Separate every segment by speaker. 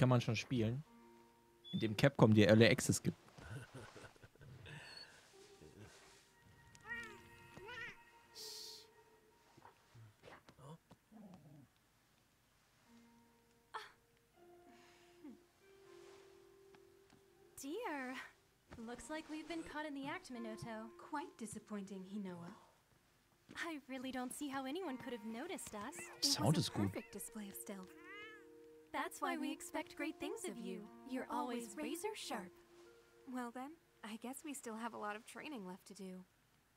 Speaker 1: kann man schon spielen. In dem Capcom die Early Access gibt.
Speaker 2: Dear, looks like we've been caught in the act, Minoto.
Speaker 3: Quite disappointing, Hinoa.
Speaker 2: I really don't see how anyone could have noticed us.
Speaker 1: Sound is
Speaker 3: It was a
Speaker 1: gut.
Speaker 3: perfect display of stealth.
Speaker 2: That's why we expect great things of you. You're always razor sharp.
Speaker 3: Well then, I guess we still have a lot of training left to do.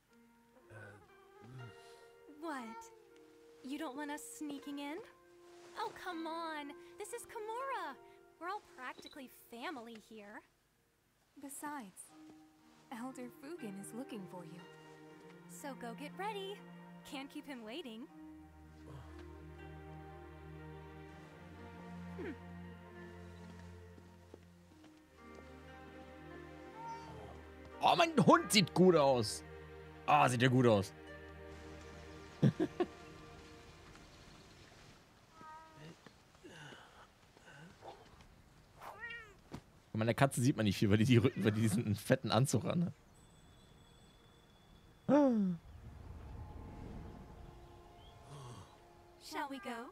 Speaker 2: What? You don't want us sneaking in? Oh, come on. This is Kimura. We're all practically family here.
Speaker 3: Besides, Elder Fugen is looking for you.
Speaker 2: So go get ready. Can't keep him waiting.
Speaker 1: Oh, mein Hund sieht gut aus. Ah, sieht ja gut aus. Von meiner Katze sieht man nicht viel, weil die diesen fetten Anzug an.
Speaker 2: Shall we go?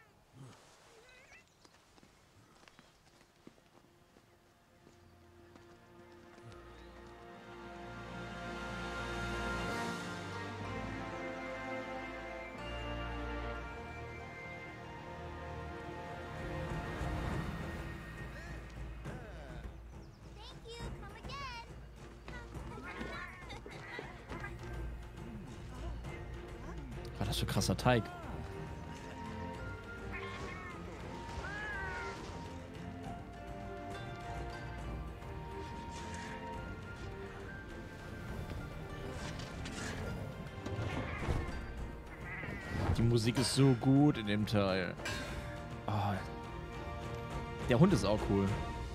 Speaker 1: Was das für krasser Teig. Die Musik ist so gut in dem Teil. Oh. Der Hund ist auch cool.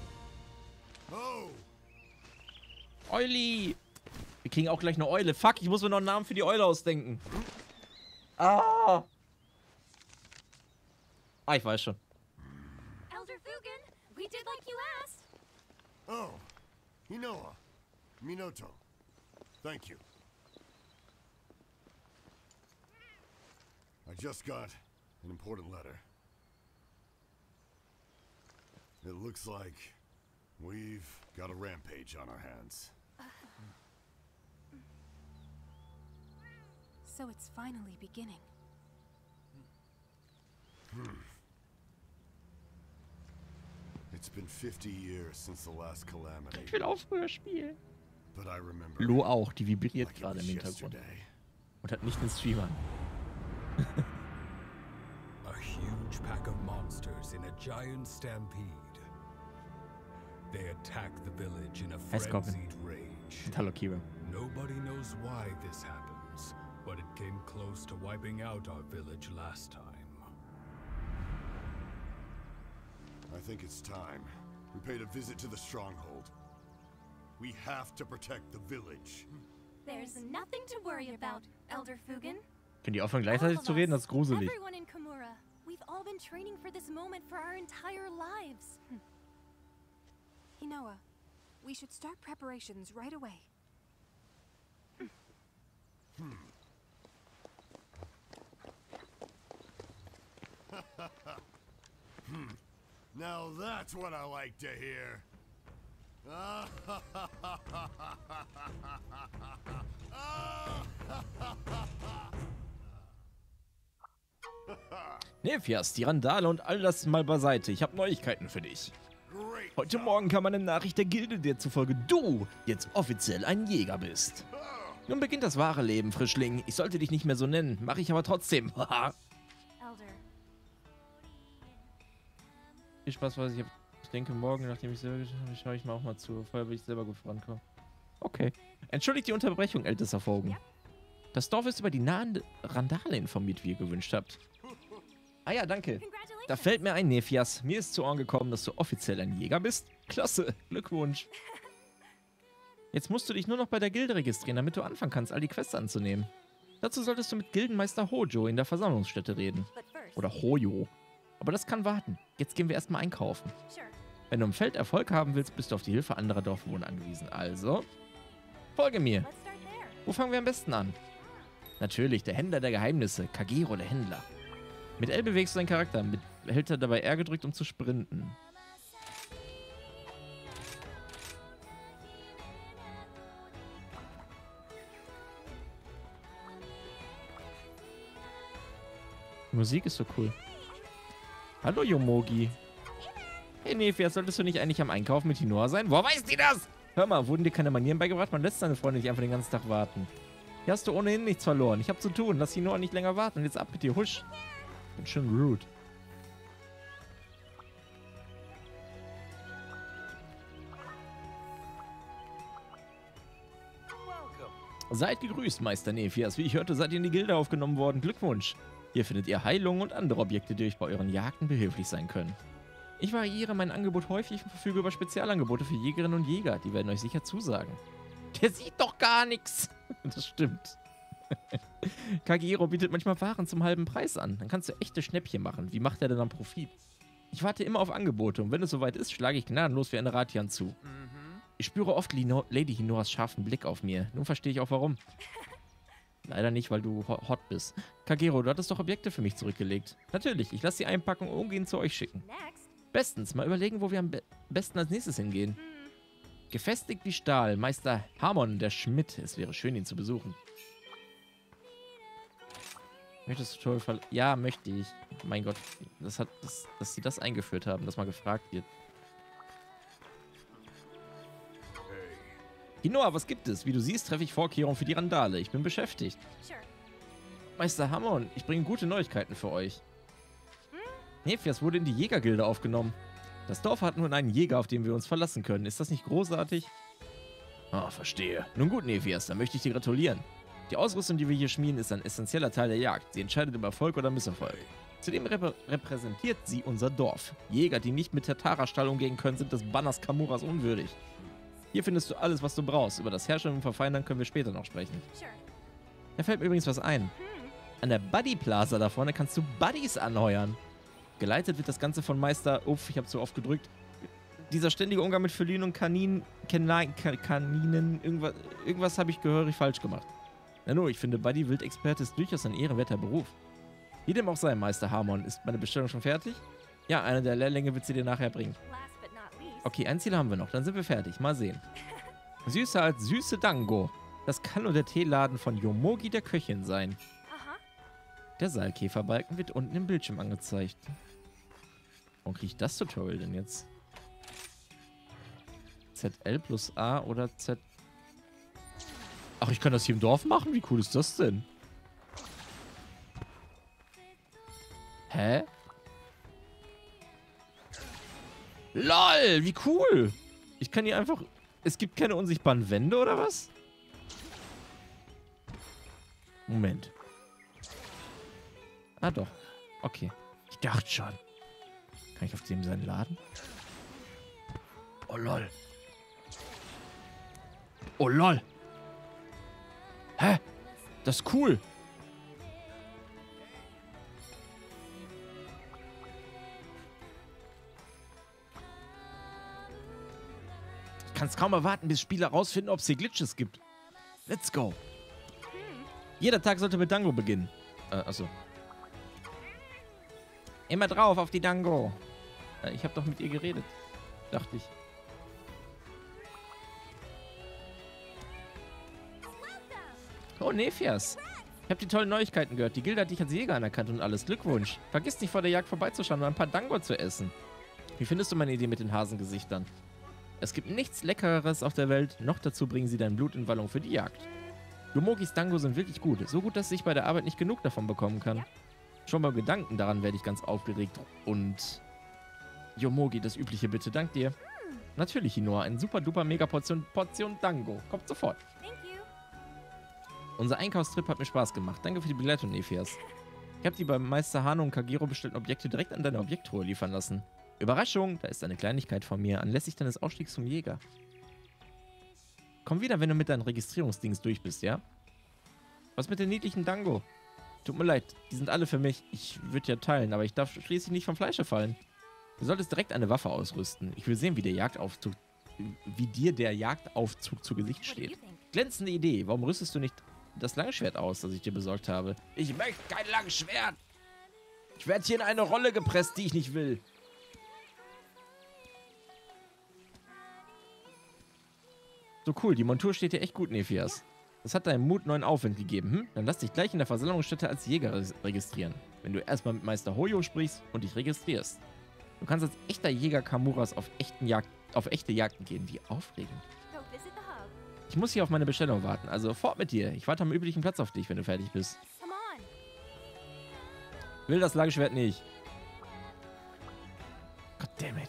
Speaker 1: Euli! Wir kriegen auch gleich eine Eule. Fuck, ich muss mir noch einen Namen für die Eule ausdenken. Ah! Ah, ich weiß schon.
Speaker 2: Elder Fugen, we did like you asked.
Speaker 4: Oh, Hinoa, Minoto. Thank you. I just got an important letter. It looks like we've got a rampage on our hands.
Speaker 3: So it's finally beginning.
Speaker 4: It's been 50 years since the last calamity,
Speaker 1: Ich will auch früher spielen.
Speaker 4: but I remember
Speaker 1: Lo auch, die vibriert
Speaker 4: like it
Speaker 1: gerade
Speaker 4: was
Speaker 1: im Hintergrund.
Speaker 4: yesterday.
Speaker 1: Und hat nicht den Stream an.
Speaker 5: A huge pack of monsters in a giant stampede. They attack the village in a
Speaker 1: Scorpion.
Speaker 5: frenzied rage.
Speaker 1: Hallo Kira.
Speaker 5: Nobody knows why this happens, but it came close to wiping out our village last time.
Speaker 4: I think it's time. We paid a visit to the stronghold. We have to protect the village.
Speaker 2: There's nothing to worry about, Elder Fugen.
Speaker 1: Können die aufhören gleichzeitig zu reden? Das ist gruselig.
Speaker 2: Everyone in Kimura. We've all been training for this moment for our entire lives.
Speaker 3: Hinoa, we should start preparations right away.
Speaker 4: Now that's what I like to hear.
Speaker 1: Nephias, die Randale und all das mal beiseite. Ich habe Neuigkeiten für dich.
Speaker 4: Great.
Speaker 1: Heute Morgen kam eine Nachricht der Gilde, der zufolge du jetzt offiziell ein Jäger bist. Nun beginnt das wahre Leben, Frischling. Ich sollte dich nicht mehr so nennen, mache ich aber trotzdem. Haha.
Speaker 2: Elder.
Speaker 1: Viel Spaß, was ich denke, morgen, nachdem ich selber geschafft habe, schaue ich mal auch mal zu. Vorher will ich selber gut vorankommen. Okay. Entschuldigt die Unterbrechung, ältester Vogel. Das Dorf ist über die nahen Randale informiert, wie ihr gewünscht habt. Ah ja, danke.
Speaker 2: Congratulations.
Speaker 1: Da fällt mir ein, Nephias. Mir ist zu Ohren gekommen, dass du offiziell ein Jäger bist. Klasse. Glückwunsch. Jetzt musst du dich nur noch bei der Gilde registrieren, damit du anfangen kannst, all die Quests anzunehmen. Dazu solltest du mit Gildenmeister Hojo in der Versammlungsstätte reden.
Speaker 2: But first,
Speaker 1: Oder Hojo. Aber das kann warten. Jetzt gehen wir erstmal einkaufen.
Speaker 2: Sure.
Speaker 1: Wenn du im Feld Erfolg haben willst, bist du auf die Hilfe anderer Dorfbewohner angewiesen. Also, folge mir.
Speaker 2: Let's start there.
Speaker 1: Wo fangen wir am besten an? Natürlich, der Händler der Geheimnisse. Kagero, der Händler. Mit L bewegst du deinen Charakter. Hält er dabei R gedrückt, um zu sprinten. Die Musik ist so cool. Hallo, Yomogi. Hey, Nefia, solltest du nicht eigentlich am Einkaufen mit Hinoa sein? Woher weiß die das? Hör mal, wurden dir keine Manieren beigebracht? Man lässt seine Freunde nicht einfach den ganzen Tag warten. Hier hast du ohnehin nichts verloren. Ich hab zu tun. Lass Hinoa nicht länger warten. Und jetzt ab mit dir, husch. Bin schon rude. Seid gegrüßt, Meister Nephias. Wie ich hörte, seid ihr in die Gilde aufgenommen worden. Glückwunsch. Hier findet ihr Heilungen und andere Objekte, die euch bei euren Jagden behilflich sein können. Ich variiere mein Angebot häufig und verfüge über Spezialangebote für Jägerinnen und Jäger. Die werden euch sicher zusagen. Der sieht doch gar nichts. Das stimmt. Kagero bietet manchmal Waren zum halben Preis an. Dann kannst du echte Schnäppchen machen. Wie macht er denn dann Profit? Ich warte immer auf Angebote und wenn es soweit ist, schlage ich gnadenlos wie eine Ratian zu. Ich spüre oft Lady Hinoas scharfen Blick auf mir. Nun verstehe ich auch warum. Leider nicht, weil du hot bist. Kagero, du hattest doch Objekte für mich zurückgelegt. Natürlich, ich lasse sie einpacken und umgehend zu euch schicken.
Speaker 2: Next.
Speaker 1: Bestens, mal überlegen, wo wir am besten als nächstes hingehen. Gefestigt wie Stahl, Meister Hamon, der Schmidt. Es wäre schön, ihn zu besuchen. Möchtest du toll Ja, möchte ich. Mein Gott, dass sie das eingeführt haben, dass mal gefragt wird. Hinoa, was gibt es? Wie du siehst, treffe ich Vorkehrungen für die Randale. Ich bin beschäftigt.
Speaker 2: Sure.
Speaker 1: Meister Hamon, ich bringe gute Neuigkeiten für euch. Nephias wurde in die Jägergilde aufgenommen. Das Dorf hat nun einen Jäger, auf den wir uns verlassen können. Ist das nicht großartig? Ah, verstehe. Nun gut, Nephias, dann möchte ich dir gratulieren. Die Ausrüstung, die wir hier schmieden, ist ein essentieller Teil der Jagd. Sie entscheidet über Erfolg oder Misserfolg. Zudem repräsentiert sie unser Dorf. Jäger, die nicht mit Tatara-Stahl umgehen können, sind des Banners Kamuras unwürdig. Hier findest du alles, was du brauchst. Über das Herstellen und Verfeinern können wir später noch sprechen.
Speaker 2: Sure.
Speaker 1: Da fällt mir übrigens was ein. An der Buddy Plaza da vorne kannst du Buddies anheuern. Geleitet wird das Ganze von Meister... Uff, ich habe zu oft gedrückt. Dieser ständige Umgang mit Felinen und Kaninen... Irgendwas habe ich gehörig falsch gemacht. Na nur, ich finde, Buddy Wildexperte ist durchaus ein ehrenwerter Beruf. Wie dem auch sei, Meister Hamon, ist meine Bestellung schon fertig? Ja, eine der Lehrlinge wird sie dir nachher bringen.
Speaker 2: Last but not least.
Speaker 1: Okay, ein Ziel haben wir noch, dann sind wir fertig. Mal sehen. Süßer als süße Dango. Das kann nur der Teeladen von Yomogi, der Köchin, sein.
Speaker 2: Aha.
Speaker 1: Der Seilkäferbalken wird unten im Bildschirm angezeigt. Warum kriege ich das Tutorial denn jetzt? ZL plus A oder Z... Ach, ich kann das hier im Dorf machen? Wie cool ist das denn? Hä? LOL, wie cool! Ich kann hier einfach... Es gibt keine unsichtbaren Wände, oder was? Moment. Ah, doch. Okay. Ich dachte schon. Kann ich auf dem seinen Laden? Oh, lol. Oh, lol. Hä? Das ist cool. Ich kann es kaum erwarten, bis Spieler rausfinden, ob es hier Glitches gibt. Let's go. Jeder Tag sollte mit Dango beginnen. Achso. Immer drauf auf die Dango. Ich habe doch mit ihr geredet. Dachte ich. Oh, Nephias. Ich habe die tollen Neuigkeiten gehört. Die Gilde hat dich als Jäger anerkannt und alles. Glückwunsch. Vergiss nicht, vor der Jagd vorbeizuschauen und ein paar Dango zu essen. Wie findest du meine Idee mit den Hasengesichtern? Es gibt nichts Leckereres auf der Welt. Noch dazu bringen sie dein Blut in Wallung für die Jagd. Yomogis Dango sind wirklich gut. So gut, dass ich bei der Arbeit nicht genug davon bekommen kann. Schon beim Gedanken daran werde ich ganz aufgeregt. Und... Yomogi, das Übliche bitte. Dank dir. Natürlich, Hinoa. Ein super duper mega Portion Dango. Kommt sofort.
Speaker 2: Thank you.
Speaker 1: Unser Einkaufstrip hat mir Spaß gemacht. Danke für die Begleitung, Nephias. Ich habe die beim Meister Hano und Kagero bestellten Objekte direkt an deine Objekttruhe liefern lassen. Überraschung, da ist eine Kleinigkeit von mir, anlässlich deines Ausstiegs zum Jäger. Komm wieder, wenn du mit deinen Registrierungsdings durch bist, ja? Was mit dem niedlichen Dango? Tut mir leid, die sind alle für mich. Ich würde ja teilen, aber ich darf schließlich nicht vom Fleische fallen. Du solltest direkt eine Waffe ausrüsten. Ich will sehen, wie dir der Jagdaufzug zu Gesicht
Speaker 2: What do you
Speaker 1: steht.
Speaker 2: think?
Speaker 1: Glänzende Idee. Warum rüstest du nicht das Langschwert aus, das ich dir besorgt habe? Ich möchte kein Langschwert. Ich werde hier in eine Rolle gepresst, die ich nicht will. So cool, die Montur steht dir echt gut, Nephias. Das hat deinem Mut neuen Aufwind gegeben, hm? Dann lass dich gleich in der Versammlungsstätte als Jäger registrieren. Wenn du erstmal mit Meister Hoyo sprichst und dich registrierst. Du kannst als echter Jäger Kamuras auf echte Jagden gehen. Wie aufregend.
Speaker 2: Go visit the hub.
Speaker 1: Ich muss hier auf meine Bestellung warten, also fort mit dir. Ich warte am üblichen Platz auf dich, wenn du fertig bist.
Speaker 2: Come on.
Speaker 1: Will das Langschwert nicht. Goddammit.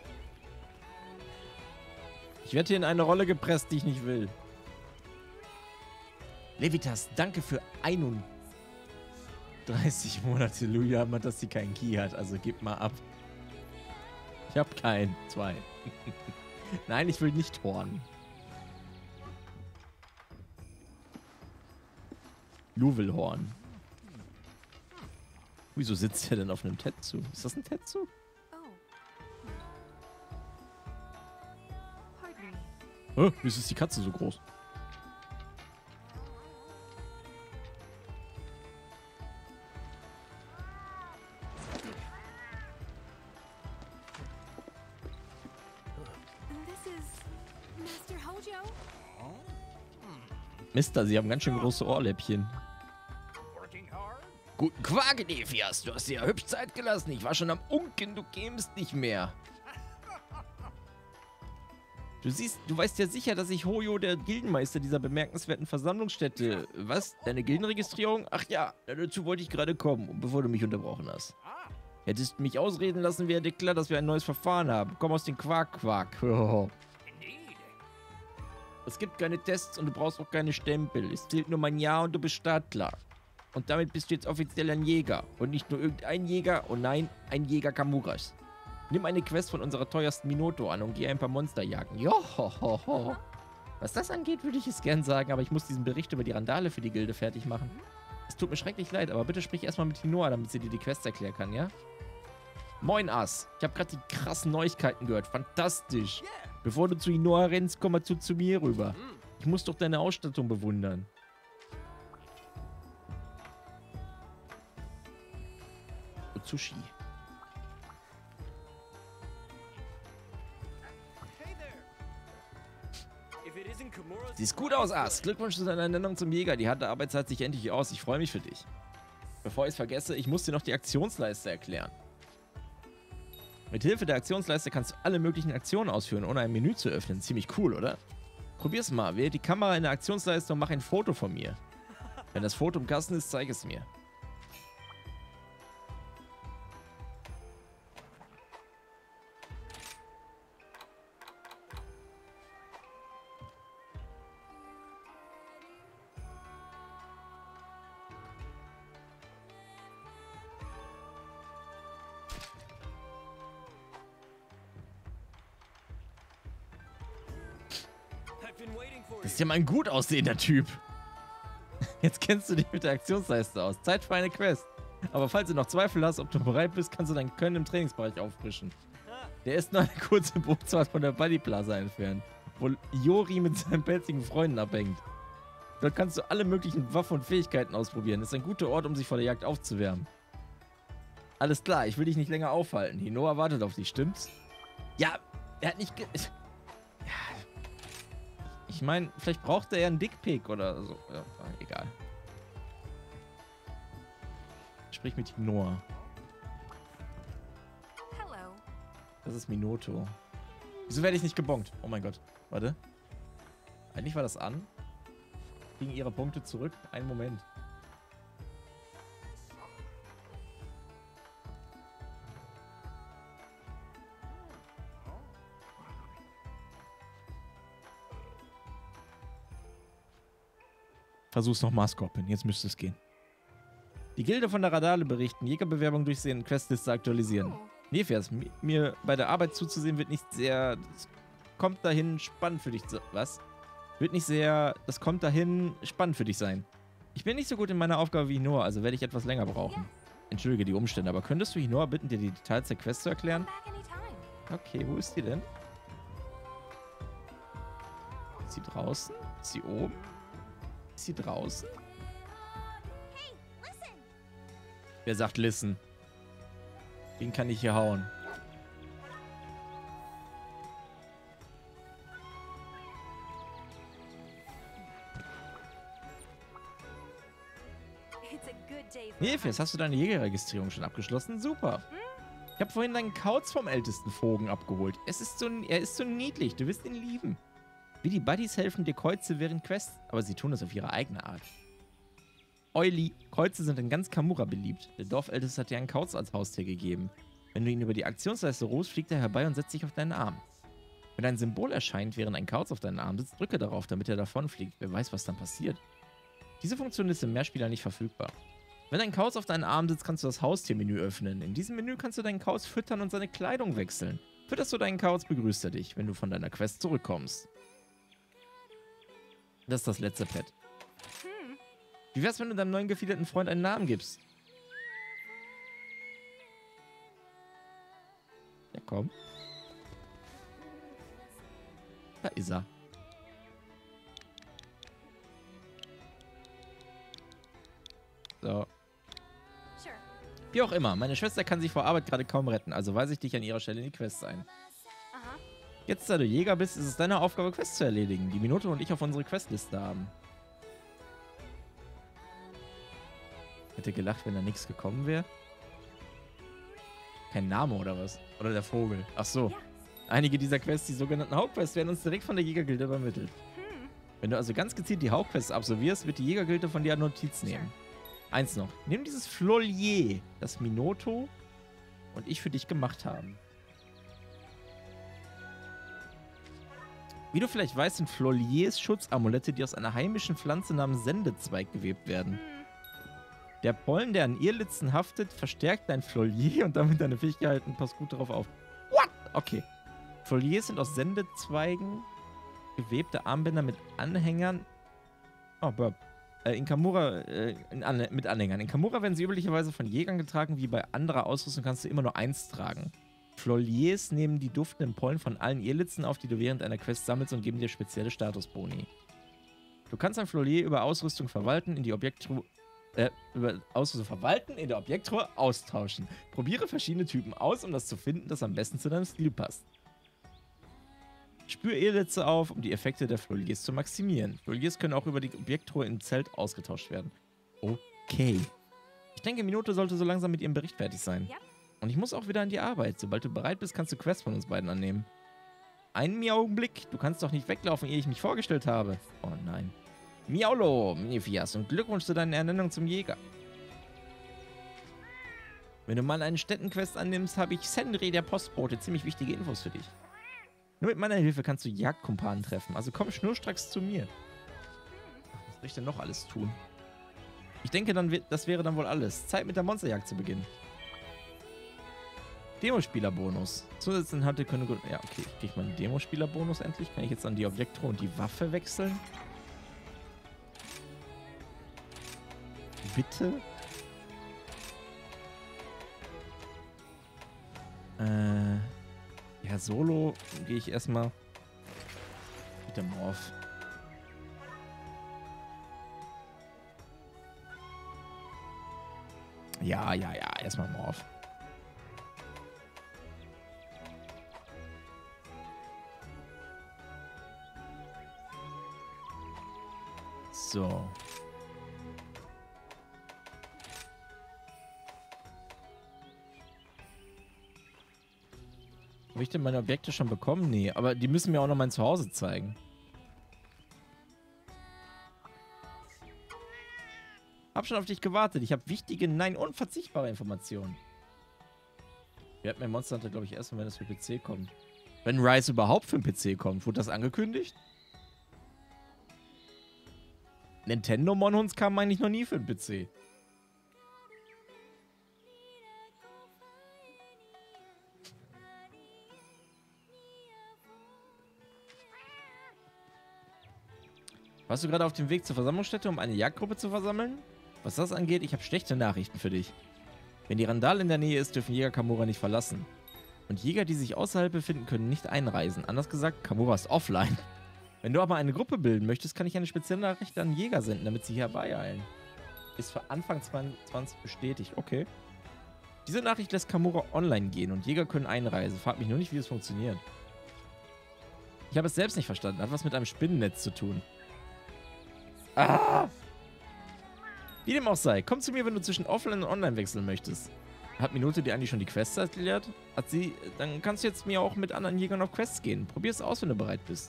Speaker 1: Ich werde hier in eine Rolle gepresst, die ich nicht will. Levitas, danke für 31 Monate. Luja, dass sie keinen Key hat. Also gib mal ab. Ich hab keinen. 2. Nein, ich will nicht hornen. Lu will hornen. Wieso sitzt er denn auf einem Tetsu? Ist das ein Tetsu?
Speaker 3: Oh. Pardon me.
Speaker 1: Wieso ist die Katze so groß?
Speaker 3: This is Master Hojo?
Speaker 1: Mister, sie haben ganz schön große Ohrläppchen. Guten Quark, Nephias. Du hast dir ja hübsch Zeit gelassen. Ich war schon am Unken, du kämst nicht mehr. Du weißt ja sicher, dass ich Hoyo, der Gildenmeister dieser bemerkenswerten Versammlungsstätte... Was? Deine Gildenregistrierung? Ach ja, dazu wollte ich gerade kommen, bevor du mich unterbrochen hast. Hättest mich ausreden lassen, wäre dir klar, dass wir ein neues Verfahren haben. Komm aus dem Quark-Quark. Oh. Es gibt keine Tests und du brauchst auch keine Stempel. Es zählt nur mein Ja und du bist startklar. Und damit bist du jetzt offiziell ein Jäger. Und nicht nur irgendein Jäger, oh nein, ein Jäger Kamuras. Nimm eine Quest von unserer teuersten Minoto an und geh ein paar Monster jagen. Johohoho. Was das angeht, würde ich es gern sagen, aber ich muss diesen Bericht über die Randale für die Gilde fertig machen. Es tut mir schrecklich leid, aber bitte sprich erstmal mit Hinoa, damit sie dir die Quest erklären kann, ja? Moin, Ass. Ich habe gerade die krassen Neuigkeiten gehört. Fantastisch. Bevor du zu Hinoa rennst, komm mal zu mir rüber. Ich muss doch deine Ausstattung bewundern. Otsushi. Siehst gut aus, Ass. Glückwunsch zu deiner Ernennung zum Jäger. Die harte Arbeit zahlt sich endlich aus. Ich freue mich für dich. Bevor ich es vergesse, ich muss dir noch die Aktionsleiste erklären. Mit Hilfe der Aktionsleiste kannst du alle möglichen Aktionen ausführen, ohne ein Menü zu öffnen. Ziemlich cool, oder? Probier's mal. Wähle die Kamera in der Aktionsleiste und mach ein Foto von mir. Wenn das Foto im Kasten ist, zeig es mir. Das ist ja mal ein gut aussehender Typ. Jetzt kennst du dich mit der Aktionsleiste aus. Zeit für eine Quest. Aber falls du noch Zweifel hast, ob du bereit bist, kannst du dein Können im Trainingsbereich auffrischen. Der ist nur eine kurze Bootsfahrt von der Buddy Plaza entfernt, wo Iori mit seinen pelzigen Freunden abhängt. Dort kannst du alle möglichen Waffen und Fähigkeiten ausprobieren. Das ist ein guter Ort, um sich vor der Jagd aufzuwärmen. Alles klar, ich will dich nicht länger aufhalten. Hinoa wartet auf dich, stimmt's? Ja, er hat nicht Ich meine, vielleicht braucht er ja einen Dickpick oder so. Ja, egal. Sprich mit Hinoa.
Speaker 3: Hello.
Speaker 1: Das ist Minoto. Wieso werde ich nicht gebongt? Oh mein Gott. Warte. Eigentlich war das an. Kriegen ihre Punkte zurück. Einen Moment. Versuch's nochmal, Scorpion. Jetzt müsste es gehen. Die Gilde von der Randale berichten, Jägerbewerbung durchsehen und Questliste aktualisieren.
Speaker 3: Oh.
Speaker 1: Nephias, mir bei der Arbeit zuzusehen wird nicht sehr... Das kommt dahin spannend für dich... Was? Das kommt dahin spannend für dich sein. Ich bin nicht so gut in meiner Aufgabe wie Hinor, also werde ich etwas länger brauchen. Entschuldige die Umstände, aber könntest du Hinor bitten, dir die Details der Quest zu erklären?
Speaker 2: Come back anytime.
Speaker 1: Okay, wo ist die denn? Ist sie draußen? Ist sie oben? Ist sie draußen?
Speaker 2: Hey, listen.
Speaker 1: Wer sagt listen? Den kann ich hier hauen.
Speaker 2: It's a good day for
Speaker 1: Nilfis, hast du deine Jägerregistrierung schon abgeschlossen? Super. Ich habe vorhin deinen Kauz vom ältesten Vogel abgeholt. Er ist so niedlich, du wirst ihn lieben. Wie die Buddies helfen dir Käuze während Quests, aber sie tun es auf ihre eigene Art. Euli, Käuze sind in ganz Kamura beliebt. Der Dorfälteste hat dir einen Kauz als Haustier gegeben. Wenn du ihn über die Aktionsleiste rufst, fliegt er herbei und setzt sich auf deinen Arm. Wenn ein Symbol erscheint, während ein Kauz auf deinen Arm sitzt, drücke darauf, damit er davonfliegt. Wer weiß, was dann passiert. Diese Funktion ist im Mehrspieler nicht verfügbar. Wenn ein Kauz auf deinen Arm sitzt, kannst du das Haustiermenü öffnen. In diesem Menü kannst du deinen Kauz füttern und seine Kleidung wechseln. Fütterst du deinen Kauz, begrüßt er dich, wenn du von deiner Quest zurückkommst. Das ist das letzte Pad. Wie wär's, wenn du deinem neuen gefiederten Freund einen Namen gibst? Ja, komm. Da ist er. So.
Speaker 2: Sure.
Speaker 1: Wie auch immer, meine Schwester kann sich vor Arbeit gerade kaum retten, also weise ich dich an ihrer Stelle in die Quest ein.
Speaker 2: Uh-huh.
Speaker 1: Jetzt, da du Jäger bist, ist es deine Aufgabe, Quests zu erledigen, die Minute und ich auf unsere Questliste haben. Hätte gelacht, wenn da nichts gekommen wäre. Kein Name oder was? Oder der Vogel. Ach so.
Speaker 2: Ja.
Speaker 1: Einige dieser Quests, die sogenannten Hauptquests, werden uns direkt von der Jägergilde übermittelt. Wenn du also ganz gezielt die Hauptquests absolvierst, wird die Jägergilde von dir eine Notiz nehmen. Eins noch. Nimm dieses Flolier, das Minoto und ich für dich gemacht haben. Wie du vielleicht weißt, sind Floliers Schutzamulette, die aus einer heimischen Pflanze namens Sendezweig gewebt werden. Der Pollen, der an Irrlitzen haftet, verstärkt dein Flolier und damit deine Fähigkeiten. Pass gut darauf auf. What? Okay. Floliers sind aus Sendezweigen gewebte Armbänder mit Anhängern. Oh, Burp. In Kamura, mit Anhängern. In Kamura werden sie üblicherweise von Jägern getragen, wie bei anderer Ausrüstung kannst du immer nur eins tragen. Floliers nehmen die duftenden Pollen von allen Irrlitzen auf, die du während einer Quest sammelst und geben dir spezielle Statusboni. Du kannst ein Flolier über Ausrüstung verwalten, in der Objekttruhe austauschen. Probiere verschiedene Typen aus, um das zu finden, das am besten zu deinem Stil passt. Spür Irrlitze auf, um die Effekte der Floliers zu maximieren. Floliers können auch über die Objekttruhe im Zelt ausgetauscht werden. Okay. Ich denke, Minute sollte so langsam mit ihrem Bericht fertig sein.
Speaker 2: Ja.
Speaker 1: Und ich muss auch wieder an die Arbeit. Sobald du bereit bist, kannst du Quests von uns beiden annehmen. Einen Augenblick. Du kannst doch nicht weglaufen, ehe ich mich vorgestellt habe. Oh nein. Miaulo, Minifias, und Glückwunsch zu deiner Ernennung zum Jäger. Wenn du mal einen Städtenquest annimmst, habe ich Sendri, der Postbote, ziemlich wichtige Infos für dich. Nur mit meiner Hilfe kannst du Jagdkumpanen treffen, also komm schnurstracks zu mir. Was soll ich denn noch alles tun? Ich denke, das wäre dann wohl alles. Zeit mit der Monsterjagd zu beginnen. Demospielerbonus. Zusätzliche Inhalte können... Ja, okay. Kriege ich meinen Demospielerbonus endlich? Kann ich jetzt an die Objekttruhe und die Waffe wechseln? Bitte? Ja, solo gehe ich erstmal mit dem Morph. Ja, erstmal Morph. So. Habe ich denn meine Objekte schon bekommen? Nee, aber die müssen mir auch noch mein Zuhause zeigen. Hab schon auf dich gewartet. Ich habe wichtige, nein, unverzichtbare Informationen. Wir hatten mein Monster Hunter, glaube ich, erst, wenn das für PC kommt. Wenn Rise überhaupt für den PC kommt. Wurde das angekündigt? Nintendo Monhuns kam eigentlich noch nie für den PC. Warst du gerade auf dem Weg zur Versammlungsstätte, um eine Jagdgruppe zu versammeln? Was das angeht, ich habe schlechte Nachrichten für dich. Wenn die Randale in der Nähe ist, dürfen Jäger Kamura nicht verlassen. Und Jäger, die sich außerhalb befinden, können nicht einreisen. Anders gesagt, Kamura ist offline. Wenn du aber eine Gruppe bilden möchtest, kann ich eine spezielle Nachricht an Jäger senden, damit sie herbeieilen. Ist für Anfang 2020 bestätigt. Okay. Diese Nachricht lässt Kamura online gehen und Jäger können einreisen. Frag mich nur nicht, wie es funktioniert. Ich habe es selbst nicht verstanden. Hat was mit einem Spinnennetz zu tun. Ah! Wie dem auch sei, komm zu mir, wenn du zwischen Offline und Online wechseln möchtest. Hat Minute dir eigentlich schon die Quests erklärt? Hat sie? Dann kannst du jetzt mir auch mit anderen Jägern auf Quests gehen. Probier es aus, wenn du bereit bist.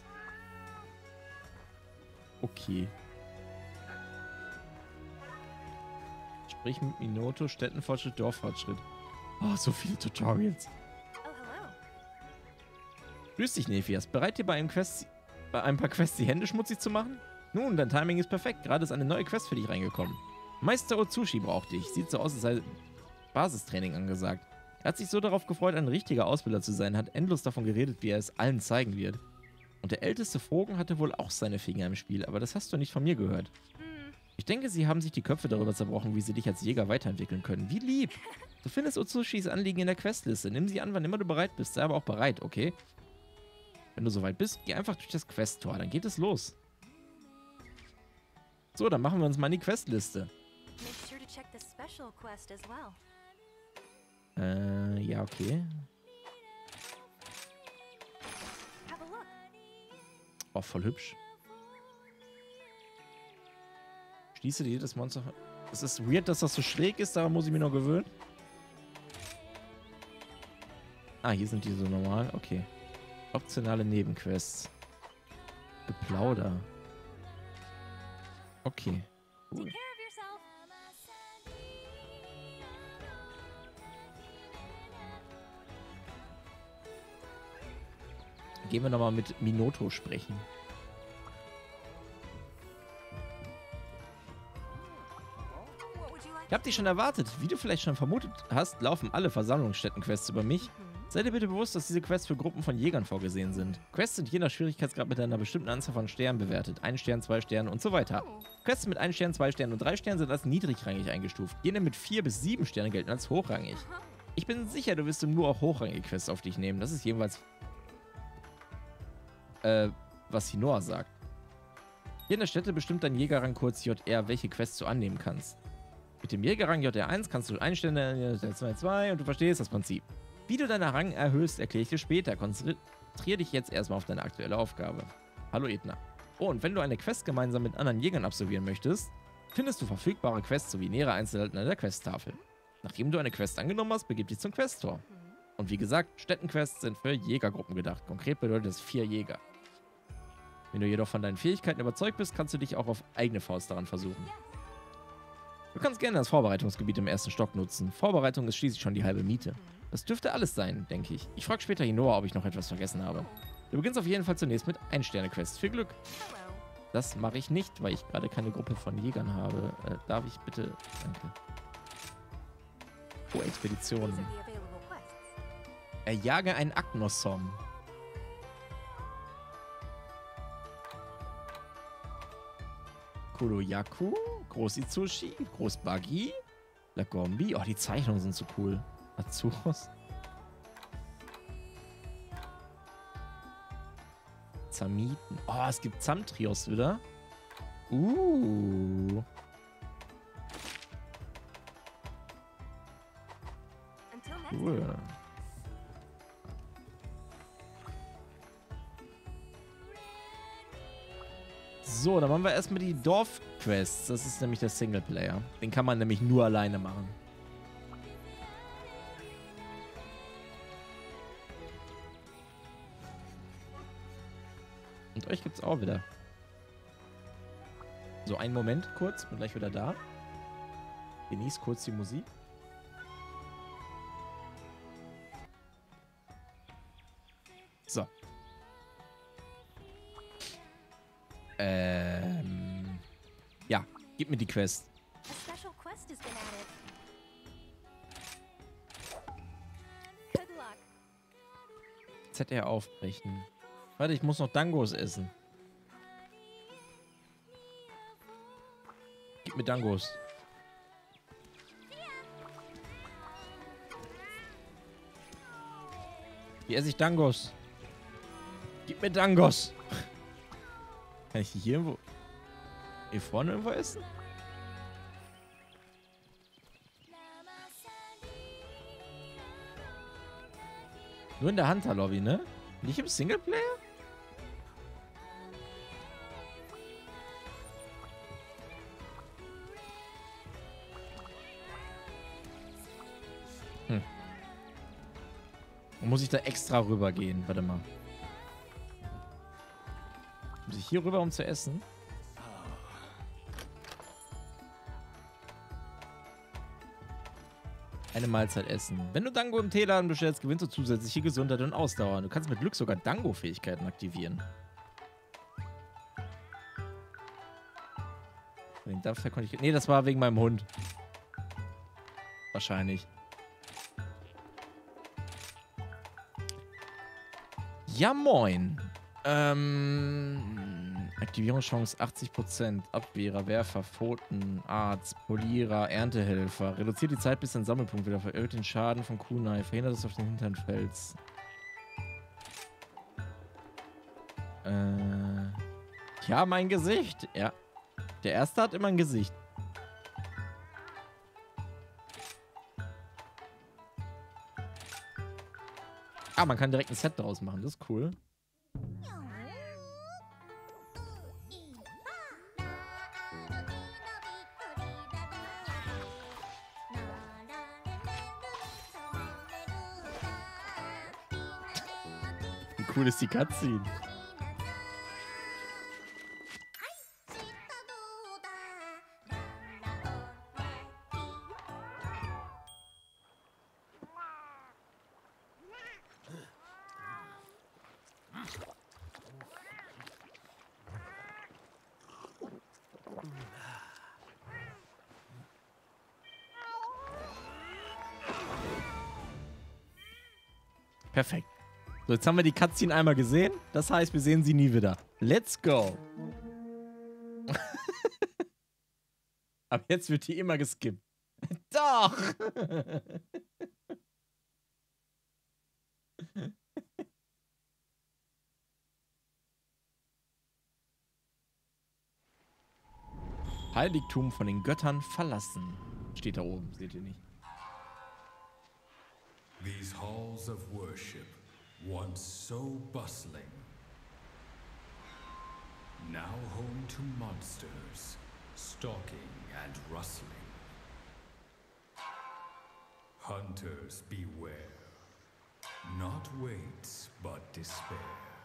Speaker 1: Okay. Sprich mit Minoto, Städtenfortschritt, Dorffortschritt. Oh, so viele Tutorials.
Speaker 2: Oh, hello.
Speaker 1: Grüß dich, Nephias. Bereit, dir bei ein paar Quests die Hände schmutzig zu machen? Nun, dein Timing ist perfekt. Gerade ist eine neue Quest für dich reingekommen. Meister Otsushi braucht dich. Sieht so aus, als sei Basistraining angesagt. Er hat sich so darauf gefreut, ein richtiger Ausbilder zu sein, hat endlos davon geredet, wie er es allen zeigen wird. Und der älteste Vogel hatte wohl auch seine Finger im Spiel, aber das hast du nicht von mir gehört. Ich denke, sie haben sich die Köpfe darüber zerbrochen, wie sie dich als Jäger weiterentwickeln können. Wie lieb! Du findest Otsushis Anliegen in der Questliste. Nimm sie an, wann immer du bereit bist. Sei aber auch bereit, okay? Wenn du soweit bist, geh einfach durch das Questtor. Dann geht es los. So, dann machen wir uns mal in die Questliste.
Speaker 2: Make sure to check the special quest as well.
Speaker 1: Ja, okay.
Speaker 2: Have a look.
Speaker 1: Oh, voll hübsch. Schließe dir jedes Monster... Es ist weird, dass das so schräg ist, daran muss ich mich noch gewöhnen. Ah, hier sind die so normal. Okay. Optionale Nebenquests. Geplauder. Okay. Cool.
Speaker 2: Take care of yourself.
Speaker 1: Gehen wir nochmal mit Minoto sprechen. Ich hab dich schon erwartet. Wie du vielleicht schon vermutet hast, laufen alle Versammlungsstätten-Quests über mich. Sei dir bitte bewusst, dass diese Quests für Gruppen von Jägern vorgesehen sind. Quests sind je nach Schwierigkeitsgrad mit einer bestimmten Anzahl von Sternen bewertet. 1 Stern, 2 Sterne und so weiter. Quests mit 1 Stern, 2 Sternen und 3 Sternen sind als niedrigrangig eingestuft. Jene mit 4 bis 7 Sternen gelten als hochrangig. Ich bin sicher, du wirst nur auch hochrangige Quests auf dich nehmen. Das ist jedenfalls was Hinoa sagt. Hier in der Stätte bestimmt dein Jägerrang kurz JR, welche Quests du annehmen kannst. Mit dem Jägerrang JR1 kannst du 1 Stern, JR2, 2 und du verstehst das Prinzip. Wie du deinen Rang erhöhst, erkläre ich dir später. Konzentriere dich jetzt erstmal auf deine aktuelle Aufgabe. Hallo Edna. Oh, und wenn du eine Quest gemeinsam mit anderen Jägern absolvieren möchtest, findest du verfügbare Quests sowie nähere Einzelheiten an der Questtafel. Nachdem du eine Quest angenommen hast, begib dich zum Questtor. Und wie gesagt, Städtenquests sind für Jägergruppen gedacht. Konkret bedeutet das 4 Jäger. Wenn du jedoch von deinen Fähigkeiten überzeugt bist, kannst du dich auch auf eigene Faust daran versuchen. Du kannst gerne das Vorbereitungsgebiet im ersten Stock nutzen. Vorbereitung ist schließlich schon die halbe Miete. Das dürfte alles sein, denke ich. Ich frage später Hinoa, ob ich noch etwas vergessen habe. Du beginnst auf jeden Fall zunächst mit 1-Sterne-Quests. Viel Glück!
Speaker 2: Hello.
Speaker 1: Das mache ich nicht, weil ich gerade keine Gruppe von Jägern habe. Darf ich bitte... Danke. Oh,
Speaker 2: These
Speaker 1: Expeditionen.
Speaker 2: are the available quests.
Speaker 1: Erjage ein Agnosom. Kuroyaku, Großitsushi, Großbagi, Lagombi. Oh, die Zeichnungen sind so cool. Azuros. Zamiten. Oh, es gibt Zamtrios wieder.
Speaker 2: Until next time.
Speaker 1: Cool. So, dann machen wir erstmal die Dorfquests. Das ist nämlich der Singleplayer. Den kann man nämlich nur alleine machen. Und euch gibt's auch wieder. So, einen Moment kurz. Bin gleich wieder da. Genießt kurz die Musik. So. Ja, gib mir die Quest.
Speaker 2: A special quest has been added. Good luck.
Speaker 1: ZR aufbrechen. Warte, ich muss noch Dangos essen. Gib mir Dangos. Wie esse ich Dangos? Gib mir Dangos. Kann ich die hier irgendwo... Hier vorne irgendwo essen? Nur in der Hunter-Lobby, ne? Nicht im Singleplayer? Muss ich da extra rüber gehen? Warte mal. Muss ich hier rüber, um zu essen? Eine Mahlzeit essen. Wenn du Dango im Teeladen bestellst, gewinnst du zusätzliche Gesundheit und Ausdauer. Du kannst mit Glück sogar Dango-Fähigkeiten aktivieren. Dafür konnte ich... Nee, das war wegen meinem Hund. Wahrscheinlich. Ja, moin. Aktivierungschance 80%. Abwehrer, Werfer, Pfoten, Arzt, Polierer, Erntehelfer. Reduziert die Zeit, bis dein Sammelpunkt wieder vererhöht den Schaden von Kunai. Verhindert, dass du auf den Hintern fällst. Ja, mein Gesicht. Ja. Der erste hat immer ein Gesicht. Ah, man kann direkt ein Set daraus machen. Das ist cool. Wie cool ist die Cutscene? Perfekt. So, jetzt haben wir die Cutscene einmal gesehen. Das heißt, wir sehen sie nie wieder. Let's go. Aber jetzt wird die immer geskippt. Doch! Heiligtum von den Göttern verlassen. Steht da oben, seht ihr nicht.
Speaker 5: These halls of worship, once so bustling, now home to monsters, stalking and rustling. Hunters beware, not weights, but despair.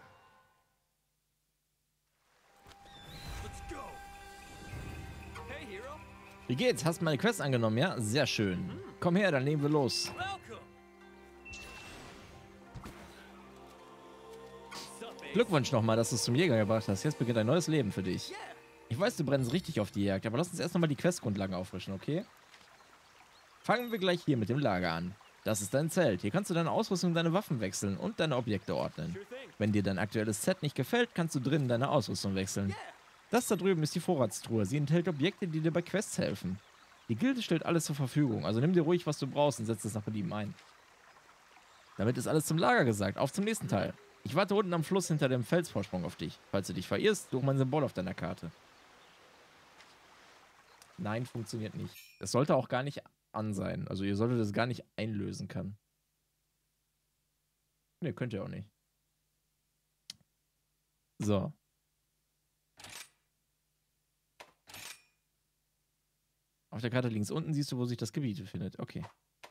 Speaker 6: Let's go. Hey, hero.
Speaker 1: Wie geht's? Hast meine Quest angenommen, ja? Sehr schön. Komm her, dann legen wir los.
Speaker 6: Welcome.
Speaker 1: Glückwunsch nochmal, dass du es zum Jäger gebracht hast. Jetzt beginnt ein neues Leben für dich. Ich weiß, du brennst richtig auf die Jagd, aber lass uns erst nochmal die Questgrundlagen auffrischen, okay? Fangen wir gleich hier mit dem Lager an. Das ist dein Zelt. Hier kannst du deine Ausrüstung und deine Waffen wechseln und deine Objekte ordnen. Wenn dir dein aktuelles Set nicht gefällt, kannst du drinnen deine Ausrüstung wechseln. Das da drüben ist die Vorratstruhe. Sie enthält Objekte, die dir bei Quests helfen. Die Gilde stellt alles zur Verfügung, also nimm dir ruhig, was du brauchst und setz es nach Belieben ein. Damit ist alles zum Lager gesagt. Auf zum nächsten Teil. Ich warte unten am Fluss hinter dem Felsvorsprung auf dich. Falls du dich verirrst, such mein Symbol auf deiner Karte. Nein, funktioniert nicht. Es sollte auch gar nicht an sein. Also ihr solltet es gar nicht einlösen können. Ne, könnt ihr auch nicht. So. Auf der Karte links unten siehst du, wo sich das Gebiet befindet. Okay.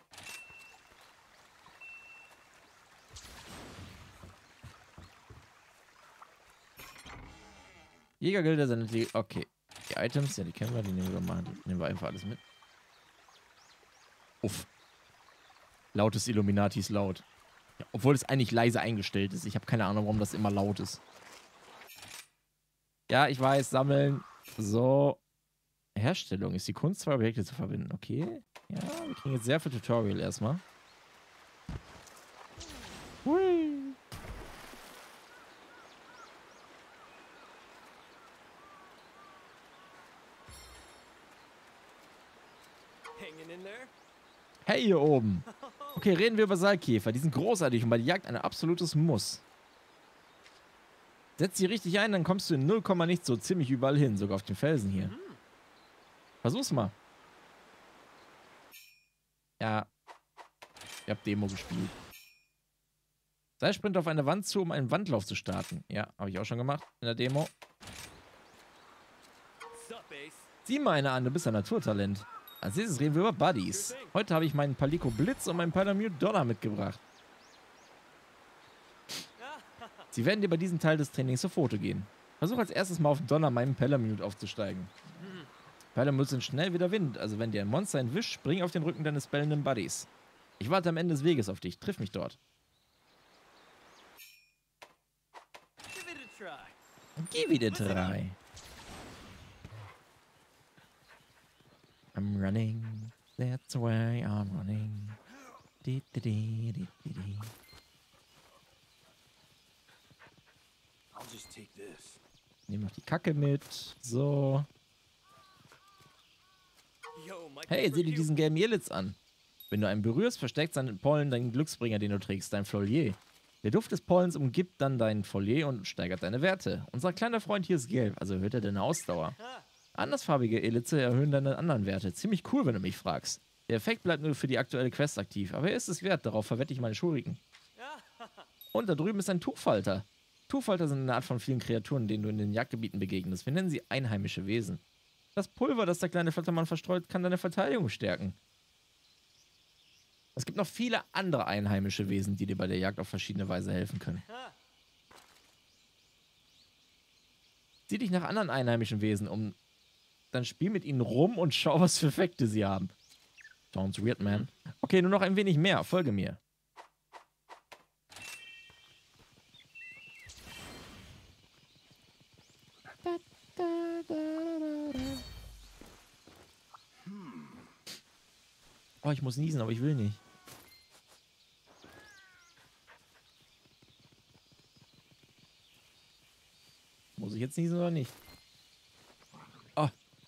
Speaker 1: Jägergilde sendet die... Okay. Die Items, ja, die kennen wir, die nehmen wir mal. Die nehmen wir einfach alles mit. Uff. Lautes Illuminati ist laut. Ja, obwohl es eigentlich leise eingestellt ist. Ich habe keine Ahnung, warum das immer laut ist. Ja, ich weiß, sammeln. So. Herstellung ist die Kunst, zwei Objekte zu verbinden. Okay. Ja, wir kriegen jetzt sehr viel Tutorial erstmal. Hui.
Speaker 6: hanging in there.
Speaker 1: Hey, hier oben. Okay, reden wir über Saalkäfer. Die sind großartig und bei der Jagd ein absolutes Muss. Setz sie richtig ein, dann kommst du in 0, nicht so ziemlich überall hin, sogar auf den Felsen hier. Versuch's mal. Ja. Ich hab Demo gespielt. Seilsprint auf eine Wand zu, um einen Wandlauf zu starten. Ja, habe ich auch schon gemacht in der Demo.
Speaker 6: Sup, Ace?
Speaker 1: Sieh mal eine an, du bist ein Naturtalent. Als nächstes reden wir über Buddies. Heute habe ich meinen Palico Blitz und meinen Palamute Donner mitgebracht. Sie werden dir bei diesem Teil des Trainings zu Foto gehen. Versuch als erstes mal auf Donner meinen Palamute aufzusteigen. Palamute sind schnell wie der Wind, also wenn dir ein Monster entwischt, spring auf den Rücken deines bellenden Buddies. Ich warte am Ende des Weges auf dich, triff mich dort.
Speaker 6: Give it a try.
Speaker 1: Geh wieder drei. I'm running, that's why I'm running. Di, di, di, di, di, di.
Speaker 6: I'll just take this.
Speaker 1: Nehmen noch die Kacke mit. So.
Speaker 6: Yo, my
Speaker 1: Hey, sieh dir diesen gelben Jelitz an. Wenn du einen berührst, verstärkt sein Pollen deinen Glücksbringer, den du trägst, dein Folier. Der Duft des Pollens umgibt dann dein Folier und steigert deine Werte. Unser kleiner Freund hier ist gelb, also erhöht er deine Ausdauer. Andersfarbige Elitze erhöhen deine anderen Werte. Ziemlich cool, wenn du mich fragst. Der Effekt bleibt nur für die aktuelle Quest aktiv, aber er ist es wert, darauf verwette ich meine Schuriken. Und da drüben ist ein Tuchfalter. Tuchfalter sind eine Art von vielen Kreaturen, denen du in den Jagdgebieten begegnest. Wir nennen sie einheimische Wesen. Das Pulver, das der kleine Flattermann verstreut, kann deine Verteidigung stärken. Es gibt noch viele andere einheimische Wesen, die dir bei der Jagd auf verschiedene Weise helfen können. Sieh dich nach anderen einheimischen Wesen um. Dann spiel mit ihnen rum und schau, was für Effekte sie haben. Sounds weird, man. Okay, nur noch ein wenig mehr. Folge mir. Oh, ich muss niesen, aber ich will nicht. Muss ich jetzt niesen oder nicht? Oh.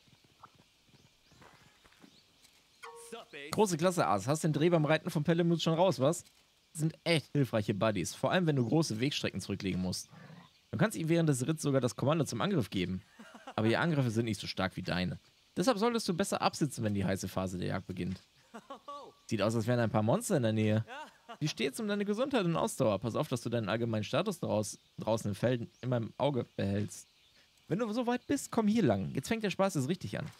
Speaker 6: Sup, Ace?
Speaker 1: Große Klasse, Ass. Hast den Dreh beim Reiten von Palamute schon raus, was? Das sind echt hilfreiche Buddies. Vor allem, wenn du große Wegstrecken zurücklegen musst. Du kannst ihm während des Ritts sogar das Kommando zum Angriff geben. Aber die Angriffe sind nicht so stark wie deine. Deshalb solltest du besser absitzen, wenn die heiße Phase der Jagd beginnt. Sieht aus, als wären ein paar Monster in der Nähe. Wie steht's um deine Gesundheit und Ausdauer? Pass auf, dass du deinen allgemeinen Status draußen im Feld immer im Auge behältst. Wenn du so weit bist, komm hier lang. Jetzt fängt der Spaß jetzt richtig an.